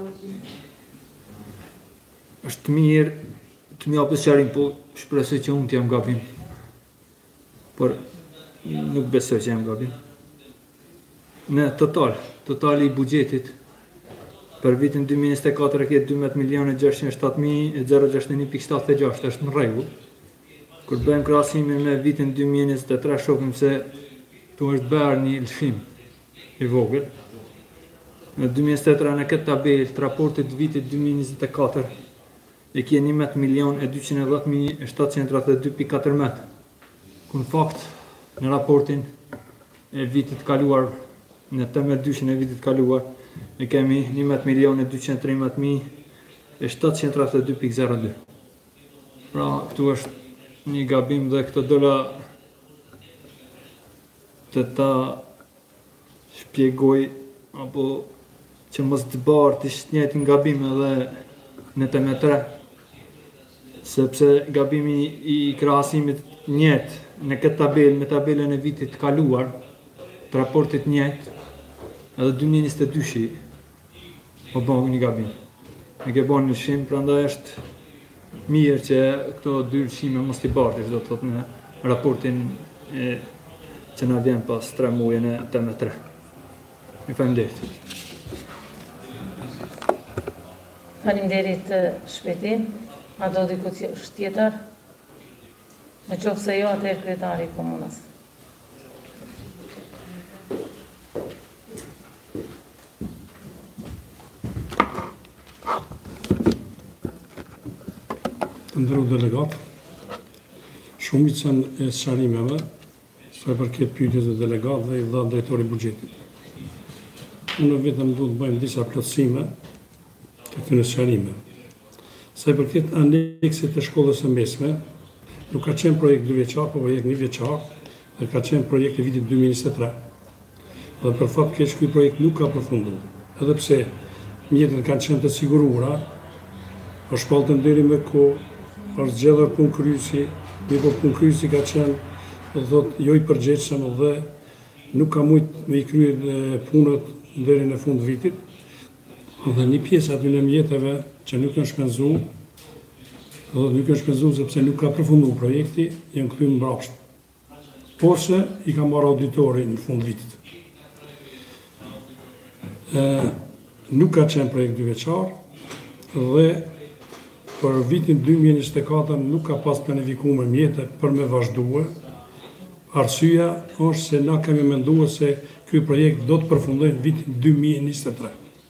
Është mirë të më japësh sqarim, po shpresoj që unë të jam gabim. Por nuk besoj që jam gabim. Në totali I buxhetit për vitin 2024 ke 12.607.061.76 është në rregull. Kur bëjmë krahasimin me vitin 2023 shohim se tu është bërë një lëshim I vogël. Në 2023 në këtë tabelë të raportit vitit 2024 e kje 11.210.732.4 metra. Ku në fakt, në raportin e vitit kaluar, në temet dyshin e vitit kaluar, e kemi 11.213.732.02. Pra, këtu është një gabim dhe këto dola të ta shpjegoj, apo që mos të barë të ishtë njëjtë në gabim edhe në temet 3, sepse gabimi i krahasimit njëjtë në këtë tabelë me tabelën e vitit kaluar, të raportit njëjtë, edhe 2022 o bëngë një gabim. Ne ke bënë një lëshim, prandaj është mirë që këto dy lëshime mos t'i bartish, do të thotë në raportin që na vjen pas 3 muajve në temet 3. Ju faleminderit. Faleminderit Shpeti. A do diku tjetër? Në qoftë se jo, atëherë kryetari i komunës. Të ndërru delegat, shumicën e sqarimeve, sa i përket pyetjes e delegat dhe i dha drejtori buxhetit. Unë vetëm duhet të bëjmë disa plotësime të këtyre sqarimeve. Sa i përket aneksit të shkollës së mesme, nuk ka qenë projekt 2 vjeçar, po projekt 1 vjeçar, dhe ka qenë projekt e vitit 2023. Dhe për fat keq ky projekt nuk ka përfunduar. Edhe pse mjetet kanë qenë të siguruara, është shpallën deri me kohë, është zgjedhur punkryesi, po punkryesi ka qenë, do thotë, jo i përgjegjshëm dhe nuk ka mujt me i kryer punët deri në fund vitit. Dhe një pjesë aty në mjeteve që nuk janë shpenzuar, nuk janë shpenzuar sepse nuk ka përfunduar projekti, janë kthyer mbrapsht. Ose i ka marrë auditori në fund vitit. Nuk ka qenë projekt 2 vjeçar dhe për vitin 2024 nuk ka pas planifikuar mjete për me vazhduar. Arsyeja është se na kemi menduar se ky projekt do të përfundojë në vitin 2023.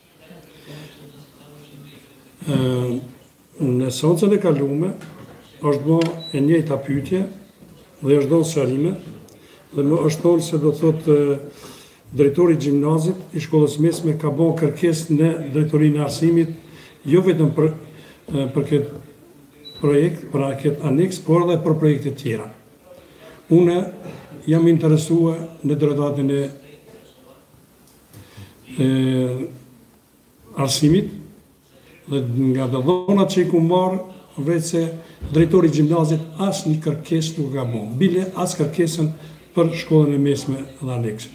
Në seancën e kaluar është bërë e njëjta pyetje dhe është dhënë sqarime dhe më është thonë se do thotë drejtori i gjimnazit i shkollës mesme ka bërë kërkesë në drejtorinë e arsimit jo vetëm për këtë projekt, për këtë aneks, por edhe për projekte tjera. Unë jam interesuar në drejtoratin e arsimit dhe nga të dhonat që i ku marrë, vetë se drejtori i gjimnazit as një kërkesë nuk ka bërë, bile as kërkesën për shkollën e mesme dhe aneksin.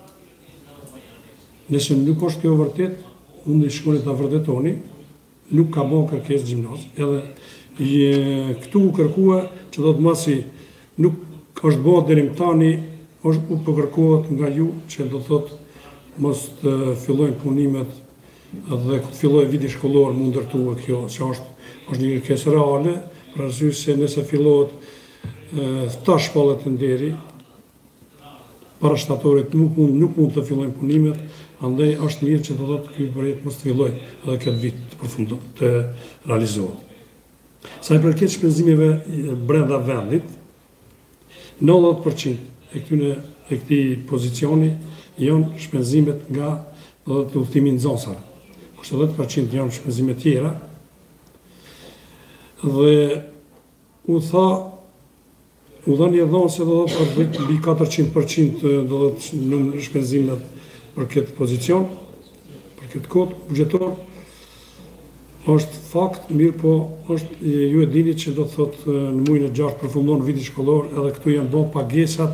Nëse nuk është kjo vërtet, unë i shkollit të vërtetoni, nuk ka bërë kërkesë gjimnaz. Edhe këtu u kërkua që do të masi nuk është bërë deri më tani, është u përkërkohet nga ju që do thotë mos të fillojnë punimet dhe këtë filloj viti shkollor më ndërtua kjo, që është një kërkesë reale, për arsye se nëse fillohet tash shkollat të nderi, para shtatorit nuk mund të fillojnë punimet, andaj është mirë që do thotë ky projekt mos të fillojë edhe këtë vit të përfundojë, të realizohet. Sa i përket shpenzimeve brenda vendit, 90% e këtij pozicioni janë shpenzimet nga udhëtimi në Nxonsave. Kurse 10% janë shpenzime tjera. Dhe u dhënë dhënë se do të thotë mbi 400% do të në shpenzimet për këtë pozicion, për këtë kod buxhetor. Është fakt, mirë po, ju e dini që do të thotë në muajin e 6 përfundon viti shkollor, edhe këtu janë bërë pagesat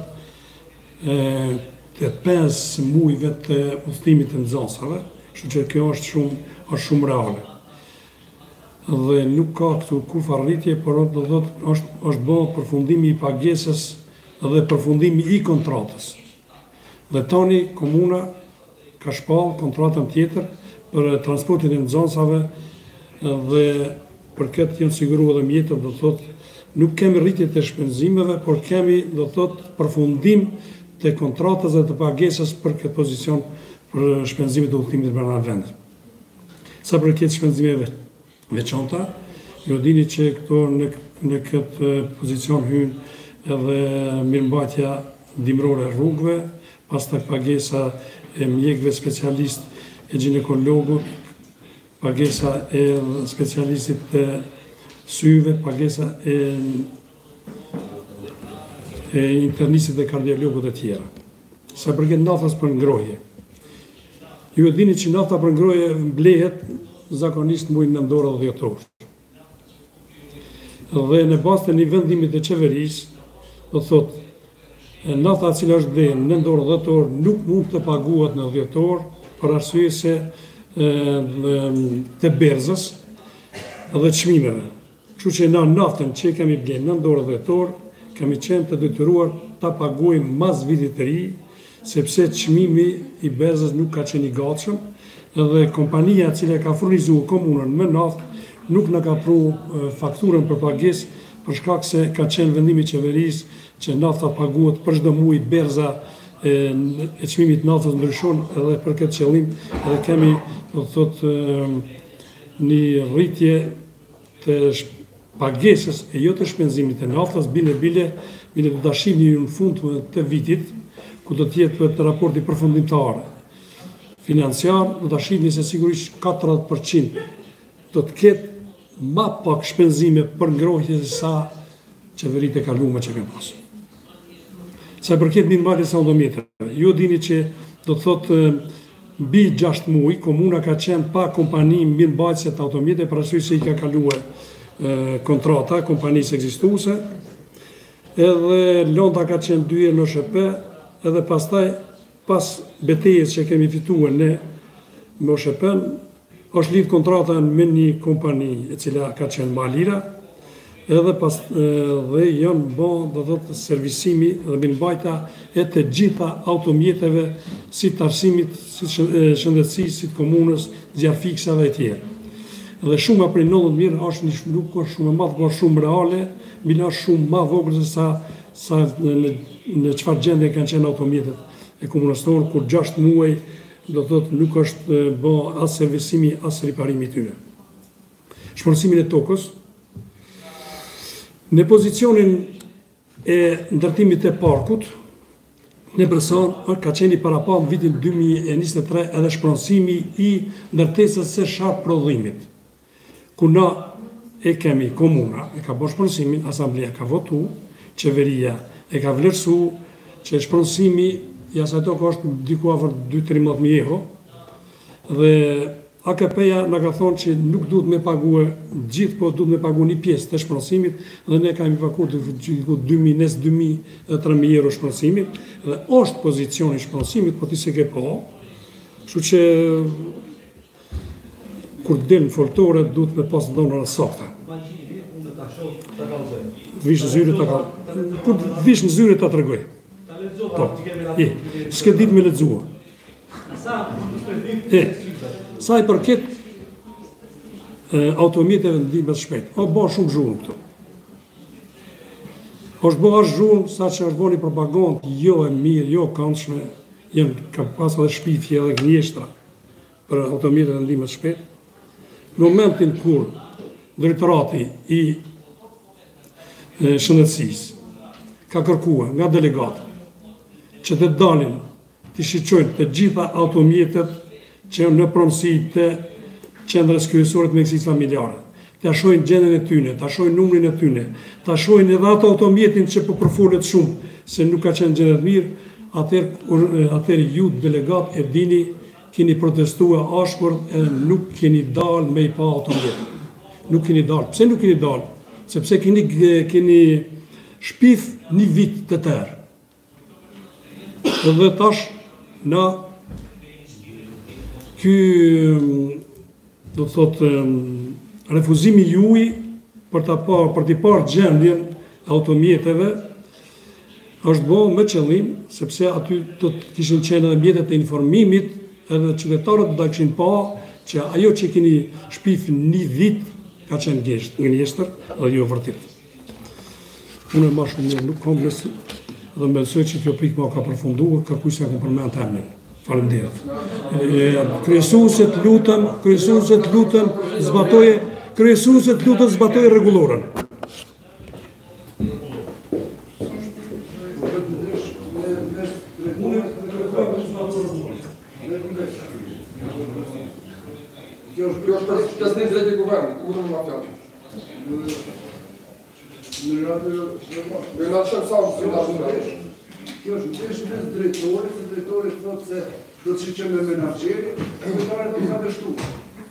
të 5 muajve të udhëtimit të Nxonsave, kështu që kjo është shumë reale. Dhe nuk ka këtu kur farritje, por do të thotë është bërë përfundimi i pagesës dhe përfundimi i kontratës. Dhe tani komuna ka shpallë kontratën tjetër për transportin e Nxonsave dhe për këtë janë siguruar edhe mjetët, do thotë nuk kemi rritje të shpenzimeve, por kemi do thotë përfundim të kontratës dhe të pagesës për këtë pozicion për shpenzimet e udhëtimit brenda vendit. Sa për këtë shpenzimeve veçanta, Ju dini që këto në këtë pozicion hynë edhe mirëmbajtja dimrore e rrugëve, pastaj pagesa e mjekëve specialist e ginekologut, pagesa e specialistit të syve, pagesa e internistit dhe kardiologut e tjera. Sa përket naftës për ngrohje. Ju e dini që nafta për ngrohje blehet zakonisht muajin nëntor dhe dhjetor. Dhe në bazë të një vendimit të qeverisë, do thotë, nafta e cila është blenë në nëntor dhe dhjetor nuk mund të paguhet në dhjetor për arsye se të berzës dhe çmimeve. Kështu që na naftën që kemi blenë në nëntor dhe dhjetor, kemi qenë të detyruar ta paguajmë mas vitit të ri, sepse çmimi i berzës nuk ka qenë i gatshëm, edhe kompania e cila ka furnizuar komunën me naftë nuk na ka pru fakturën për pagesë për shkak se ka qenë vendimi i qeverisë që nafta paguhet për çdo muaj, berza e çmimit naftës ndryshon edhe për këtë qëllim edhe kemi do të thotë një rritje të pagesës e jo të shpenzimit të naftës, bile do ta shihni në fund të vitit ku do të jetë të raporti përfundimtar financiar, do ta shihni se sigurisht 40% do të ketë ma pak shpenzime për ngrohje se sa qeveritë e kaluara që kanë pasur. Sa përket mirëmbajtjes së automjeteve, ju dini që do të thotë mbi 6 muaj komuna ka qenë pa kompani mirëmbajtëse të automjeteve për arsye se i ka kaluar kontrata kompanisë ekzistuese, edhe Londa ka qenë 2 herë në SHP, edhe pastaj pas betejës që kemi fituar në SHP-n, është lidh kontrata me një kompani e cila ka qenë më lira, edhe dhe janë bën do të thotë servisimi dhe mirëmbajtja e të gjitha automjeteve si të arsimit, si shëndetësisë, si të komunës, zjarfiksave e tjerë. Dhe shuma prej 90.000 është nuk është shumë e madhe, por shumë reale, mina është shumë më vogël se sa në çfarë gjendje kanë qenë automjetet e komunës tonë, kur 6 muaj do të thotë nuk është bë as servisimi as riparimi i tyre. Shpërsimin e tokës në pozicionin e ndërtimit të parkut në Bërsan ka qenë para në vitin 2023 edhe shpronësimi i ndërtesës së sharp prodhimit. Ku na e kemi komuna, e ka bërë shpronësimin, asambleja ka votu, qeveria e ka vlerësu që shpronësimi i asaj tokë është diku afër 2-13.000 euro dhe AKP-ja na ka thonë që nuk duhet me paguë gjithë, po duhet me paguë një pjesë të shpronësimit dhe ne kemi paguar diku 2.000-3.000 euro shpronësimit dhe është pozicioni i shpronësimit, po ti se ke po. Kështu që kur del në foltore duhet me pas dhëna sakta. Vish në zyre ta ka. Kur vish në zyre ta tregoj. Po. S'ke ditë me lexua. Sa i përket automjeteve ndihmës shpejt. O bën shumë zhurmë këtu. Është bën zhurmë sa që është bëni propagandë jo e mirë, jo këndshme, ka pas edhe shpifje edhe gënjeshtra për automjeteve ndihmës shpejt. Në momentin kur drejtorati i shëndetësisë ka kërkuar nga delegatë që të dalin të shiqojnë të gjitha automjetet që në pronësi të qendrës kryesore të mjekësisë familjare, të shohin gjendjen e tyre, të shohin numrin e tyre, të shohin edhe ato automjetin që po përfolet shumë se nuk ka qenë gjendje të mirë, atëherë ju delegat e dini keni protestuar ashpër e nuk keni dalë me i pa automjetin. Nuk keni dalë. Pse nuk keni dalë? Sepse keni shpif një vit të tërë. Dhe tash na ky do të thotë refuzimi juaj për t'i parë gjendjen automjeteve është bërë me qëllim sepse aty do të kishin qenë edhe mjetet e informimit edhe qytetarët do ta kishin pa që ajo që keni shpif një vit ka qenë gënjeshtër dhe jo vërtet. Unë më shumë nuk kam besim dhe mendoj që kjo pikë më ka përfunduar, kërkuj se kam përmend emrin. Faleminderit. Kryesuesit lutem, zbatoje kryesuesit du të zbatoj rregullorën. Kjo është pjesë drejt e guvernit, udhën nga fjalë. Kjo është pjesë mes drejtorit, se drejtori thotë se do të shiqem me menaxherin, e drejtori do të ka dështuar.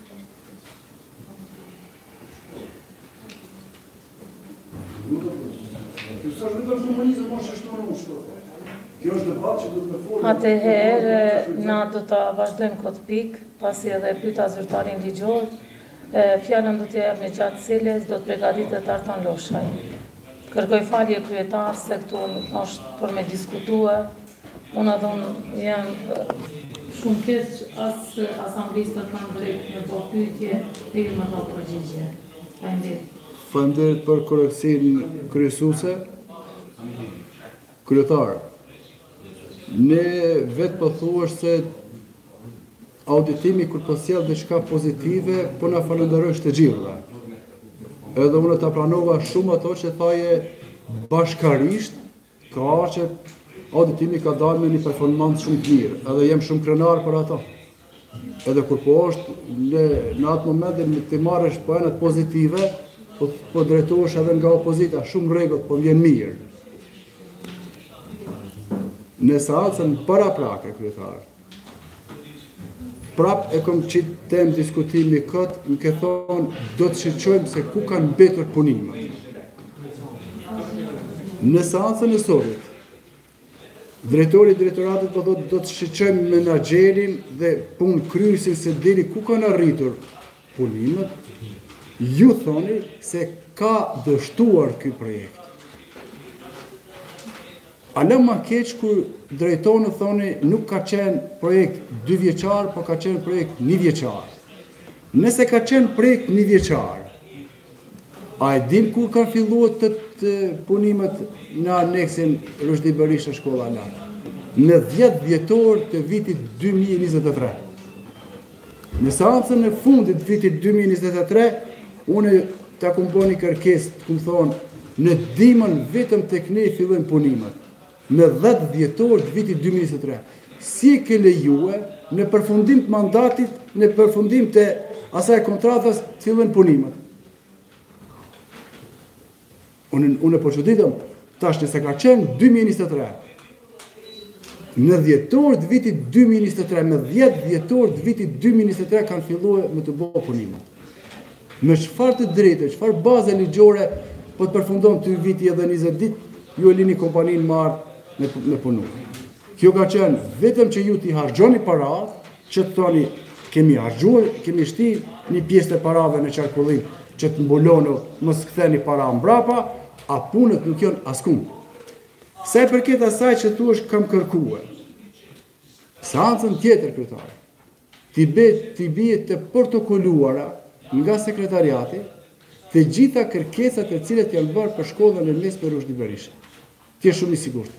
Kjo është vetëm komunizëm, mos e shtonë ushtë. Kjo është debat që do të folë. Atëherë, na do të vazhdojmë këtë pikë, pasi edhe pyeta zyrtarin ligjor, fjalën do t'ja jap në gjatë cilës do të përgatitet Arton Loshaj. Kërkoj falje kryetar se këtu është për me diskutua. Unë edhe unë jam shumë keq as asamblisë të kanë drejt me bo pyetje dhe ju më do përgjigje. Faleminderit. Faleminderit për koreksin kryesuese. Kryetar, ne vetë po thuash se auditimi kur po sjell diçka pozitive, po na falenderojsh të gjithëve. Edhe unë ta pranova shumë ato që thaje bashkarisht, ka që auditimi ka dalë me një performancë shumë të mirë, edhe jem shumë krenar për ato. Edhe kur po është në atë moment dhe të marrësh po enët pozitive, po drejtohesh edhe nga opozita, shumë rregull, po vjen mirë. Në seancën para prake, kryetar, prap e kom qitë tem diskutimi këtë, më ke thonë do të shiqojmë se ku kanë mbetur punimet. Në seancën e sotët, drejtori i drejtoratit po thotë do të shiqojmë menaxherin dhe punë kryesin se deri ku kanë arritur punimet, ju thoni se ka dështuar ky projekt. A në ma keq kur drejtonë thoni nuk ka qenë projekt 2 vjeqar, po ka qenë projekt 1 vjeqar. Nëse ka qenë projekt 1 vjeqar, a e dim kur kanë filluar të punimet në aneksin Rushdi Berisha shkolla lartë? Në 10 vjetor të vitit 2023. Në seancën e fundit të vitit 2023, unë ta kum bëni kërkesë, të kum thonë, në dimën vetëm tek ne fillojnë punimet. Në 10 vjetor të vitit 2023. Si ke lejue në përfundim të mandatit, në përfundim të asaj kontratës të fillojnë punimet. Unë po çuditëm, tash nëse ka qenë 2023. Në dhjetor të vitit 2023, në 10 vjetor të vitit 2023 kanë filluar me të bëjë punimet. Me çfarë të drejtë, çfarë baze ligjore po të përfundon të viti edhe 20 ditë, ju e lini kompaninë marrë me punu. Kjo ka qenë vetëm që ju t'i hargjoni parat, që të thoni kemi hargjuar, kemi shti një pjesë të parave në qarkullim, që të mbulono mos ktheni para mbrapa, a punët nuk janë askund. Sa i përket asaj që thuash kam kërkuar. Seancën tjetër kryetar, t'i bie të protokolluara nga sekretariati të gjitha kërkesat e cilat janë bërë për shkollën e mesme Rushdi Berisha. Ti je shumë i sigurt.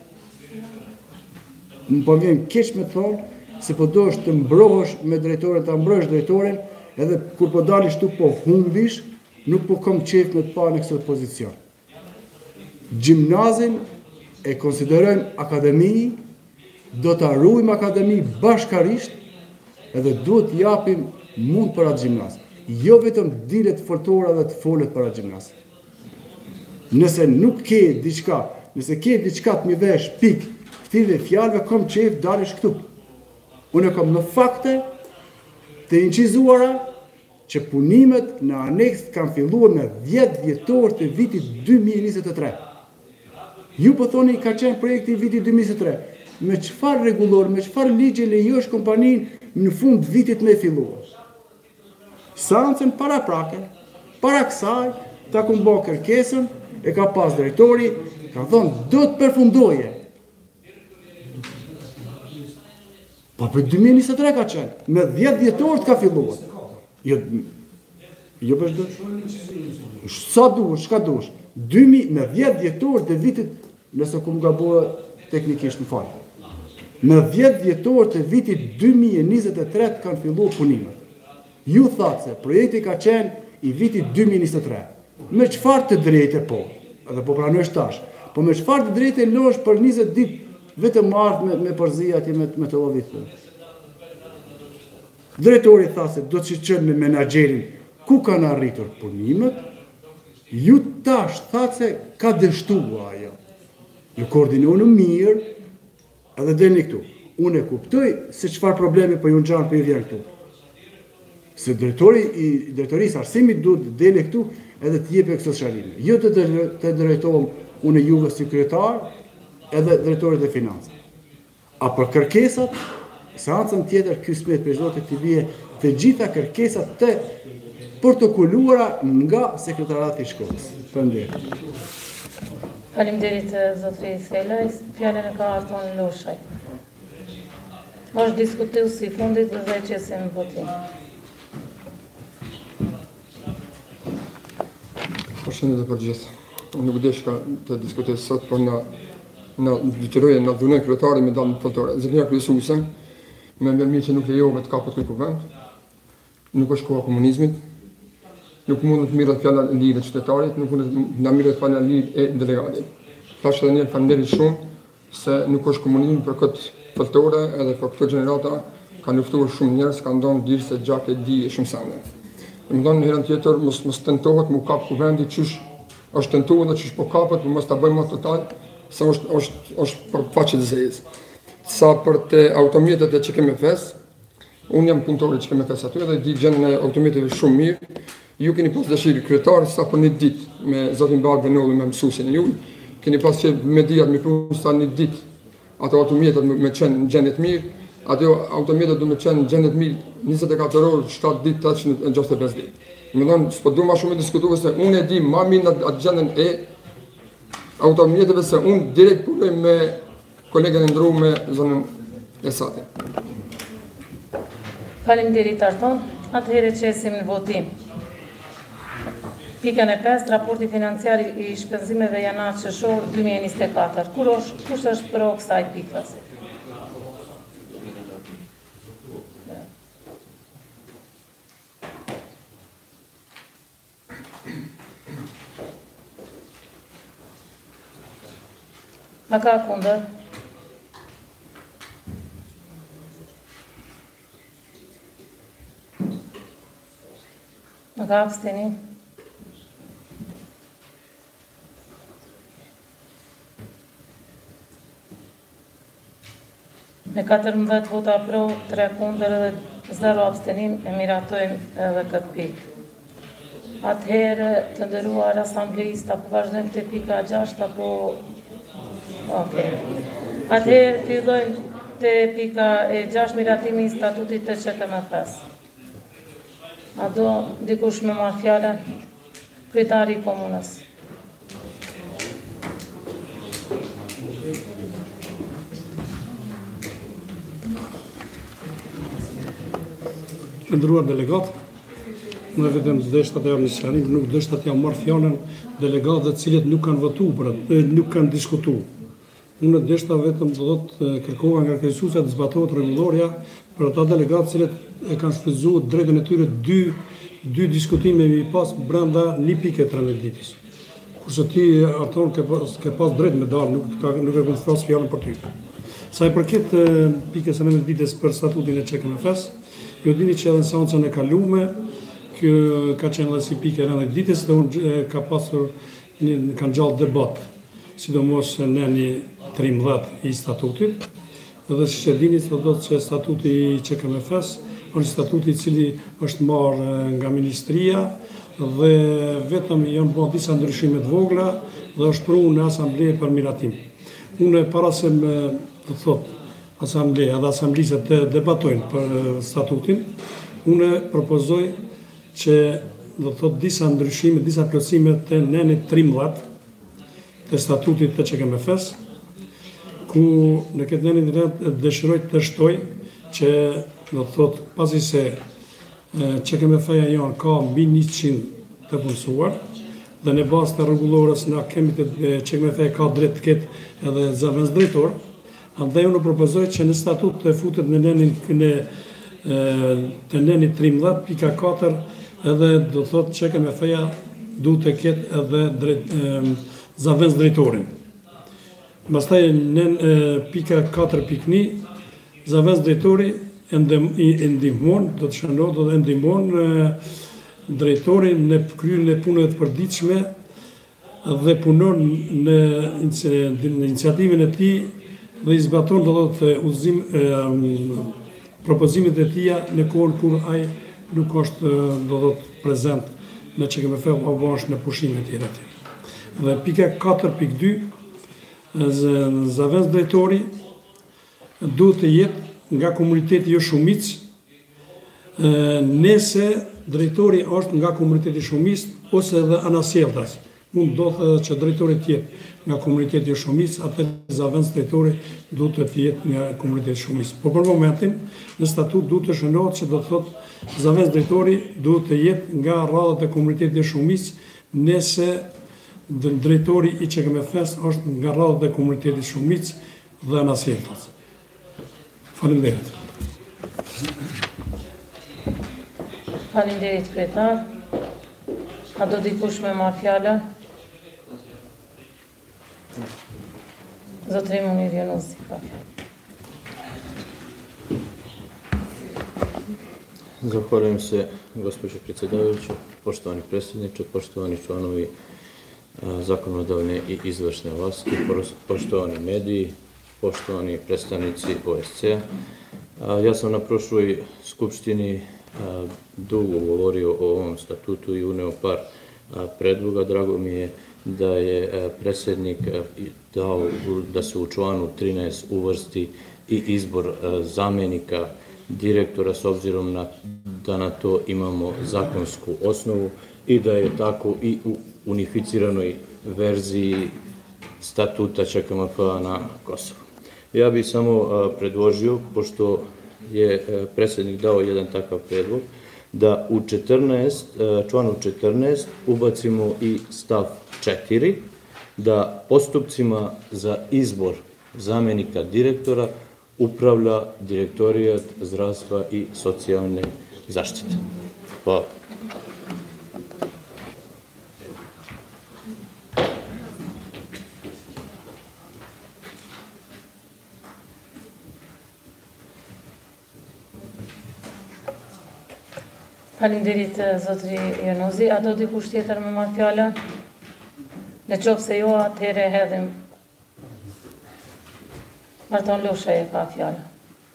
Më po vjen keq me thonë se po dosh të mbrohesh me drejtorin, ta mbrohesh drejtorin, edhe kur po dalish tu po humbish, nuk po kam qejf me të pa në këtë pozicion. Gjimnazin e konsiderojmë akademi, do të ruajmë akademi bashkarisht, edhe duhet japim mund për atë gjimnaz. Jo vetëm dilet foltora dhe të folet për atë gjimnaz. Nëse nuk ke diçka, nëse ke diçka të mi vesh pik, këtive fjalëve kom qef dalish këtu. Unë kom në fakte të incizuara që punimet në aneks kanë filluar në 10 vjetor të vitit 2023. Ju po thoni ka qenë projekti i vitit 2023. Me çfarë rregullor, me çfarë ligje lejosh kompaninë në fund vitit me filluar? Seancën para prake, para kësaj, ta kum bë kërkesën, e ka pas drejtori, ka thonë do të përfundoje. Po për 2023 ka qenë, me 10 vjetor të ka filluar. Jo për shdo? Sa dush, shka dush? Me 10 vjetor të vitit, nëse kum gabuar teknikisht në falë. Me 10 vjetor të vitit 2023 kanë filluar punimet. Ju thatë se projekti ka qenë i vitit 2023. Me çfarë të drejtë po, edhe po pranojsh tash, po me çfarë të drejtë losh për 20 ditë vetëm ardhë me përzi atje me të lodhit punë. Drejtori tha se do të shiqen me menaxherin ku kanë arritur punimet, ju tash thatë se ka dështua ajo. Ju koordinonu mirë edhe delni këtu. Unë e kuptoj se çfarë problemi po ju ngjan për i vjen këtu. Se drejtorisë arsimit duhet të dele këtu edhe të jepe këto sharrime. Jo të drejtohem unë juve si kryetar edhe drejtorit e financave. A për kërkesat, seancën tjetër ky smet për zotit të vije të gjitha kërkesat të protokolluara nga sekretarati i shkollës. Faleminderit. Faleminderit zotri Selaj, fjalën e ka Arton Loshaj. Është diskutuesi i fundit dhe qesim votim. Përshëndetje për gjithë. Nuk desh ka të diskutoj sot, por na detyroje na dhunoi kryetari me dalë fotore. Zënia kryesuese, me mirë që nuk lejove të kapet ky kuvend. Nuk është koha komunizmit. Nuk mund të mirët fjala e lirë e qytetarit, nuk mund të na mirët fjala e lirë e delegatit. Tash edhe një faleminderit shumë se nuk është komunizmi për këtë fotore edhe për këtë gjenerata kanë luftuar shumë njerëz, kanë ndonë dirë se gjakë e di e shumë sande. Më ndonë në herën tjetër mos tentohet mu kap kuvendi qysh është tentuar dhe qysh po kapet, por mos ta bëjmë më total, se është për faqe të zezë. Sa për të automjetet e QKMF-s, unë jam punëtor i QKMF-s aty dhe di gjendjen e automjeteve shumë mirë. Ju keni pas dëshirë kryetari sa për një ditë me zotin Bardh Benolli me mësuesin e juaj, keni pas që mediat me punë sa një ditë ato automjetet me qenë në gjendje të mirë, ato automjetet do me qenë në gjendje të mirë 24 orë, 7 ditë, 365 ditë. Më thonë, s'po du ma shumë e diskutuar se unë e di ma mirë atë gjendjen e automjeteve se unë direkt punoj me kolegën e ndruar me zonën e Satit. Faleminderit Arton, atëherë qesim në votim. Pikën e 5, raporti financiar i shpenzimeve janar qershor 2024. Kush është pro kësaj pikës? A ka kundër? A ka abstenim? Me 14 vota pro, 3 kundër dhe 0 abstenim, e miratojmë edhe këtë pikë. Atëherë të nderuar asambleist, apo vazhdojmë të pika 6, apo... Okej. Atëherë fillojmë të pika e 6, miratimi i statutit të QKMF-s. A do dikush me marrë fjallën? Kryetari i komunës. Të nderuar delegat, në vetëm dështa të jam në sqarim, nuk dështa të jam marrë fjallën delegatët cilët nuk kanë votu për atë, nuk kanë diskutu. Unë dështa vetëm do të kërkova nga kryesuesja të zbatohet rregulloria për ata delegatë cilët e kanë shfrytzuar drejtën e tyre dy diskutime me pas brenda 1.13 ditës. Kurse ti Arton ke pas drejt me dalë, nuk e kam thos fjalën për ty. Sa i përket pikës së 19 ditës për statutin e QKMF-s, ju dini që edhe në seancën e kaluar, kjo ka qenë edhe si pikë e 19 ditës dhe unë ka pasur kanë gjallë debat, sidomos në një 13 i statutit, dhe si që dini të do të që statuti i QKMF-s është statuti i cili është marrë nga Ministria dhe vetëm janë bërë disa ndryshime të vogla dhe është prunë në asambleje për miratim. Unë para se më të thotë asambleja dhe asamblisët të debatojnë për statutin, unë propozoj që do të thotë disa ndryshime, disa plotësime të nenit 13 të statutit të QKMF-s, ku në këtë nenit dëshiroj të shtoj që do të thotë pasi se QKMF-ja janë ka mbi 100 të punësuar, dhe në bazë të rregullores na kemi të QKMF-ja ka drejt të ketë edhe zëvendës drejtor. Andaj unë propozoj që në statut të futet në nenin 13.4 edhe do thotë që KMF-ja duhet të ketë edhe zavendës drejtorin. Pastaj në pika 4.1 zavendës drejtori e ndihmon, do të shënojë, do të ndihmon drejtorin në kryerjen e punëve të përditshme dhe punon në iniciativën e tij dhe i zbaton do të propozimet e tija në kohën kur ai nuk është do të prezent në QKMF apo është në pushime të tjera. Dhe pika 4.2 zavendës drejtori duhet të jetë nga komuniteti jo shumicë, nëse drejtori është nga komuniteti shumicë ose edhe anasjelltas. Mund do të që drejtori të jetë nga komuniteti jo shumicë, atë zavendës drejtori duhet të jetë nga komuniteti shumicë. Por për momentin në statut duhet të shënohet që do të thotë zavendës drejtori duhet të jetë nga radhët e komunitetit jo shumicë, nëse drejtori i QKMF-s është nga radhët e komunitetit shumicë dhe anasjelltas. Faleminderit. Faleminderit kryetar. A do dikush me marrë fjallën? Zotëri Munir Jonozi, ka fjallën. Zahvaljujem se, gospođo predsjedavajuća, poštovani predsjedniče, poštovani članovi zakonodavne i izvršne vlasti, poštovani mediji, poštovani predstavnici OSCE. Ja sam na prošloj skupštini dugo govorio o ovom statutu i uneo par predloga. Drago mi je da je predsjednik dao da se u članu 13 uvrsti i izbor zamjenika direktora s obzirom da na to imamo zakonsku osnovu i da je tako i u unificiranoj verziji statuta ČKMF-a na Kosovu. Ja bih samo predložio, pošto je predsjednik dao jedan takav predlog, da u članu 14 ubacimo i stav 4, da postupcima za izbor zamjenika direktora upravlja Direktorijat zdravstva i socijalne zaštite. Hvala. Faleminderit zotëri Jonozi. A do dikush tjetër me marrë fjallën? Në qoftë se jo, atëherë hedhim. Marton Losha e ka fjallën.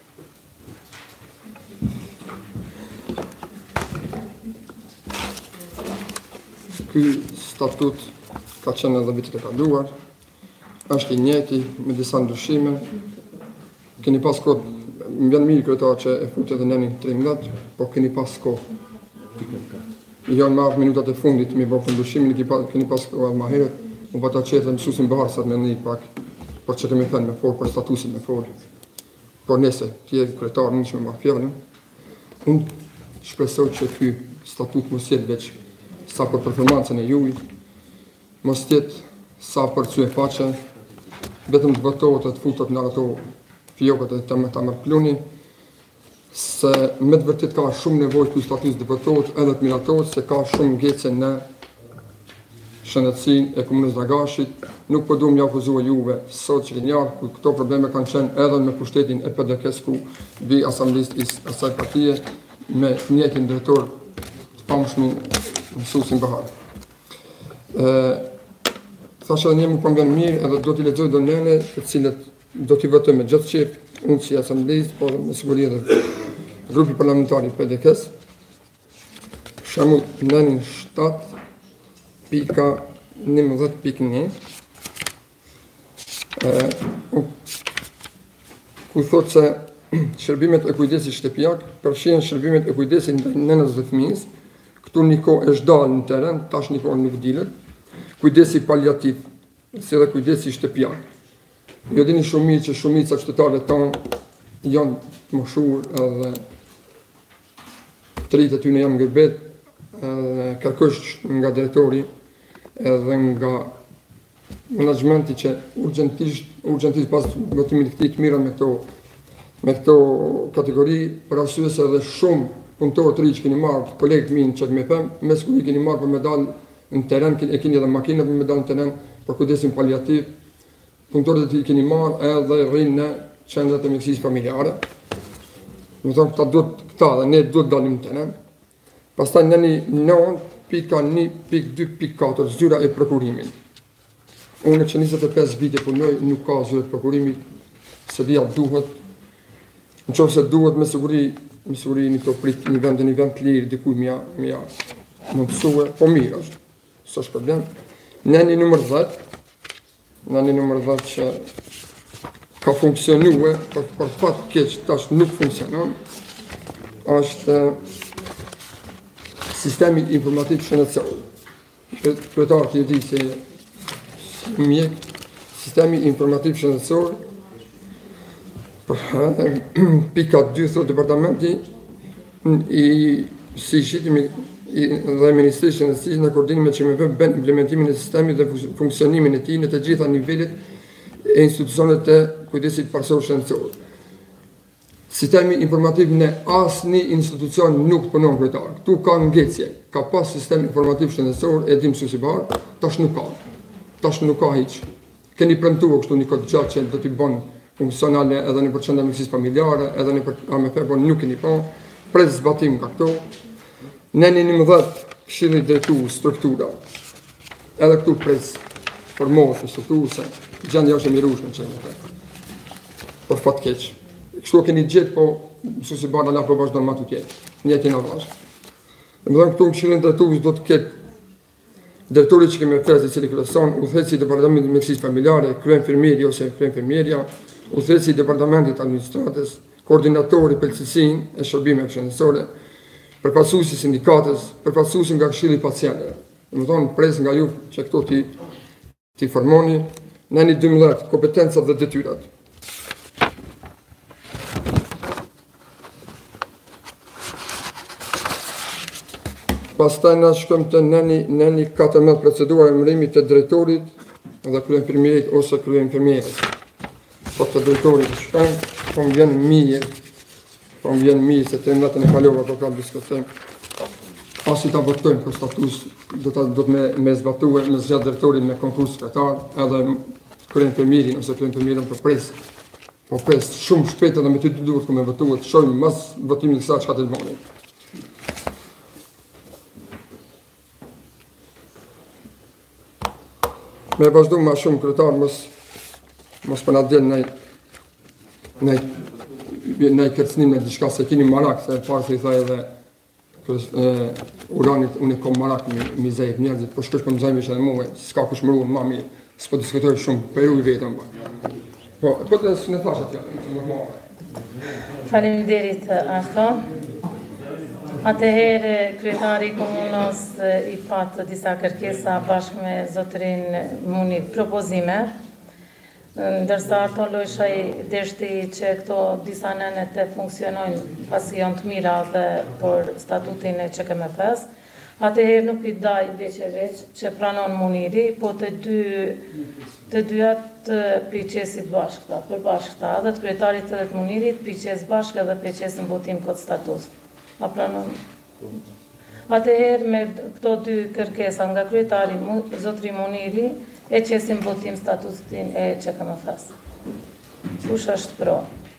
Ky statut ka qenë edhe vitet e kaluar, është i njëjti me disa ndryshime. Keni pas kohë, më vjen mirë kryetar që e futi edhe nënin 13, po keni pas kohë. Janë marrë minutat e fundit me bërë ndryshimin, keni pas kohë më herët, u bata qetë mësuesin Baharsat me një pak, por që kemi thënë me folë, për statusin me folë. Por nese, tjerë kryetar në që me marrë fjallën, unë shpresoj që ky statut mos jetë veç sa për performancën e juj, mos jetë sa për sy e faqe, vetëm të votohet e të futot në ato fjokët e të më pluni, se me të vërtet ka shumë nevojë ky statut të votohet edhe të miratohet, se ka shumë ngecë në shëndetësinë e komunës Dragashit. Nuk po duam ja akuzoj juve sot që keni ardhur, ku këto probleme kanë qenë edhe me pushtetin e PDK-s ku vi asamblist i asaj partie me njëtin drejtor të pamshëm mësuesin Bahar. Thashë edhe një më pëngen mirë edhe do t'i lexoj do nëne të cilët do t'i votoj me gjithë qef, unë si asamblist, por me siguri edhe grupi parlamentari PDK-s. Shamu nënin 7.11.1 ku thot se shërbimet e kujdesit shtëpiak përfshin shërbimet e kujdesit ndaj nënës dhe fëmijës. Këtu një kohë është dalë në teren, tash një kohë nuk dilet. Kujdesi paliativ, si dhe kujdesi shtëpiak. Jo dini shumë mirë që shumica qytetarëve tonë janë moshur edhe të rritë e tyne jam ngërbet, kërkësht nga drejtori edhe nga menaxhmenti që urgjentisht pas votimit të këtij të mira me këto kategori, për arsye se edhe shumë punëtorë të ri që keni marrë, kolegët minë që me them, me siguri keni marrë për me dalë në teren, e keni edhe makina për me dalë në teren, për kujdesin paliativ, punëtorët e keni marrë edhe rrinë në qendrat e mjekësisë familjare. Më thonë këta dhe ne duhet dalim në teren. Pastaj në 9.1.2.4 zyra e prokurimin. Unë që 25 vite punoj, nuk ka zyra e prokurimit, se dhja duhet. Në qovë se duhet me siguri një të prit një vend të lirë, dikuj mja më pësue, po mirë është, së është problem. Në një nëmër 10 që ka funksionue, për fatë keq tash nuk funksionon, është sistemi informativ shëndetësor. Kryetarët e di se mjek, sistemi informativ shëndetësor, pika 2 thot departamenti si shqitimi dhe Ministri Shëndetësisë në koordinim me QMF bën implementimin e sistemit dhe funksionimin e tij në të gjitha nivelet e institucionet e kujdesit parsor shëndetësor. Sistemi informativ në asnjë institucion nuk punon kryetar. Ktu ka ngecje, ka pas sistem informativ shëndetësor, e dim mësuesi bar, tash nuk ka. Tash nuk ka hiç. Keni premtuar kështu një kod gjatë që do t'i bën funksionale edhe në përqendra mjekësisë familjare, edhe në AMF, por nuk keni pa. Pres zbatim nga këto. Në 11 këshilli drejtues struktura. Edhe këtu pres formohet strukturëse, gjendja është e mirueshme çfarë. Por fat keq. Kështu keni gjetë, po mësuesi bana la po vazhdon më tutje. Njëtin avaz. Domethënë këtu këshillin drejtues do të ketë drejtori që kemi ofruar i cili kryeson, udhëheci i departamentit mjekësisë familjare, kryenfermieri ose kryenfermieria, udhëheci i departamentit administratës, koordinatori përcilësinë e shërbimeve shëndetësore, përfaqësuesi i sindikatës, përfaqësuesi nga këshilli i pacientëve. Domethënë pres nga ju që këto ti formoni në 12 kompetencat dhe detyrat. Pastaj na shkojmë të nëni 14 procedura e emërimit të drejtorit dhe kryenfermierit ose kryenfermierës. Po të drejtorit shkojmë, po më vjen mirë se të natën e kalova po kam diskutim. Pasi ta votojmë për status, do të me zbatue me zgjat drejtorin me konkurs kryetar, edhe kryenfermierin ose kryenfermierën për pres. Po pres shumë shpejt edhe me ty duhet të me votuar, të shohim mas votimin sa çka të bëni. Me vazhdu ma shumë kryetar, mos për nga djenë nëj kërcnim në diçka se kini marak, se parë se i thaj edhe uranit, unë e kom marak mi zejt njerëzit, po shkësh për më zajmë ishe dhe muhe, s'ka kush më ruën ma mirë, s'po diskutoj shumë, për ju i vetëm ba. Po të së në thashe tjallë, të më Faleminderit Arthon. Atëherë, kryetari i komunës i patë disa kërkesa bashkë me zotërin Muni propozime, ndërsa Arthon Lojshaj deshti që këto disa nene të funksionojnë pasi janë të mira dhe për statutin e QKMF-s. Atëherë nuk i daj veç që pranon Muniri, po të dyat priqesit bashkëta, për bashkëta, dhe të kryetarit të Munirit, priqes bashkë dhe priqes në votim këtë status. A pranon. Atëherë me këto dy kërkesa nga kryetari zotri Muniri e qesim votim statusin e QKMF-s. Kush është pro?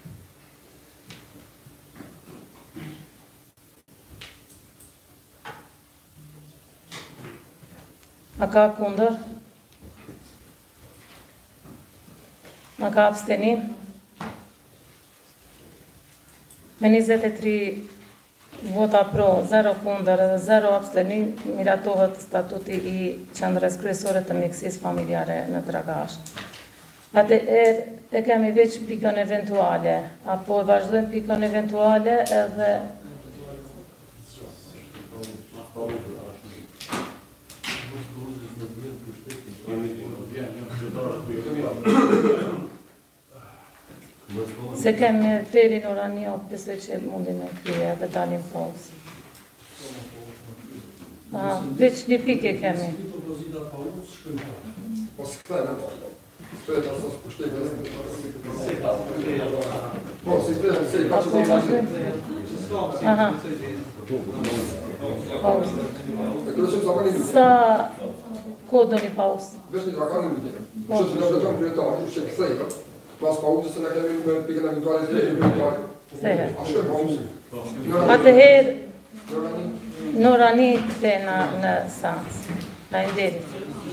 A ka kundër? A ka abstenim? Me 23 vota pro, 0 kundër dhe 0 abstenim, miratohet statuti i qendrës kryesore të mjekësisë familjare në Dragash. Atëherë e kemi veç pikën eventuale, apo vazhdojmë pikën eventuale edhe se kemi Ferin Uraniot, besoj që mundin me krye dhe dalim pauzë. Veç një pikë kemi. Aha. Sa ko do një pauzë? Vesh një draka në mundin. Që të në vetëm kryetari, që këthejë, pas pauzës se në kemi me pikën eventuale të kryetari. Seher. A shkë pauzë. Atëherë, Norani të në seancë. Faleminderit.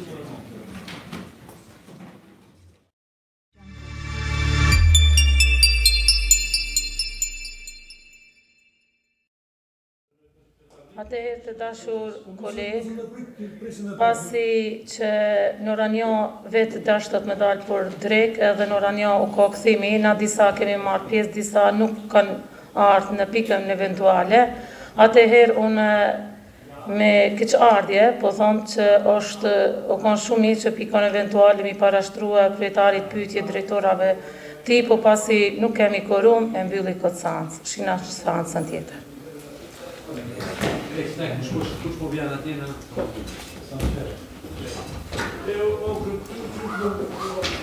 Atëherë të dashur kolegë, pasi që Noranjo vetë dashtot me dalë për drek, edhe Noranjo u ka këthimi, na disa kemi marrë pjesë, disa nuk kanë ardhë në pikën eventuale, atëherë unë me këq ardhje, po thonë që o kanë shumë mirë që pikën eventuale mi parashtrua kryetarit pyetje drejtorave ti, po pasi nuk kemi korum, e mbylli këtë seancë, shina seancën tjetër. Kush po vjen atje në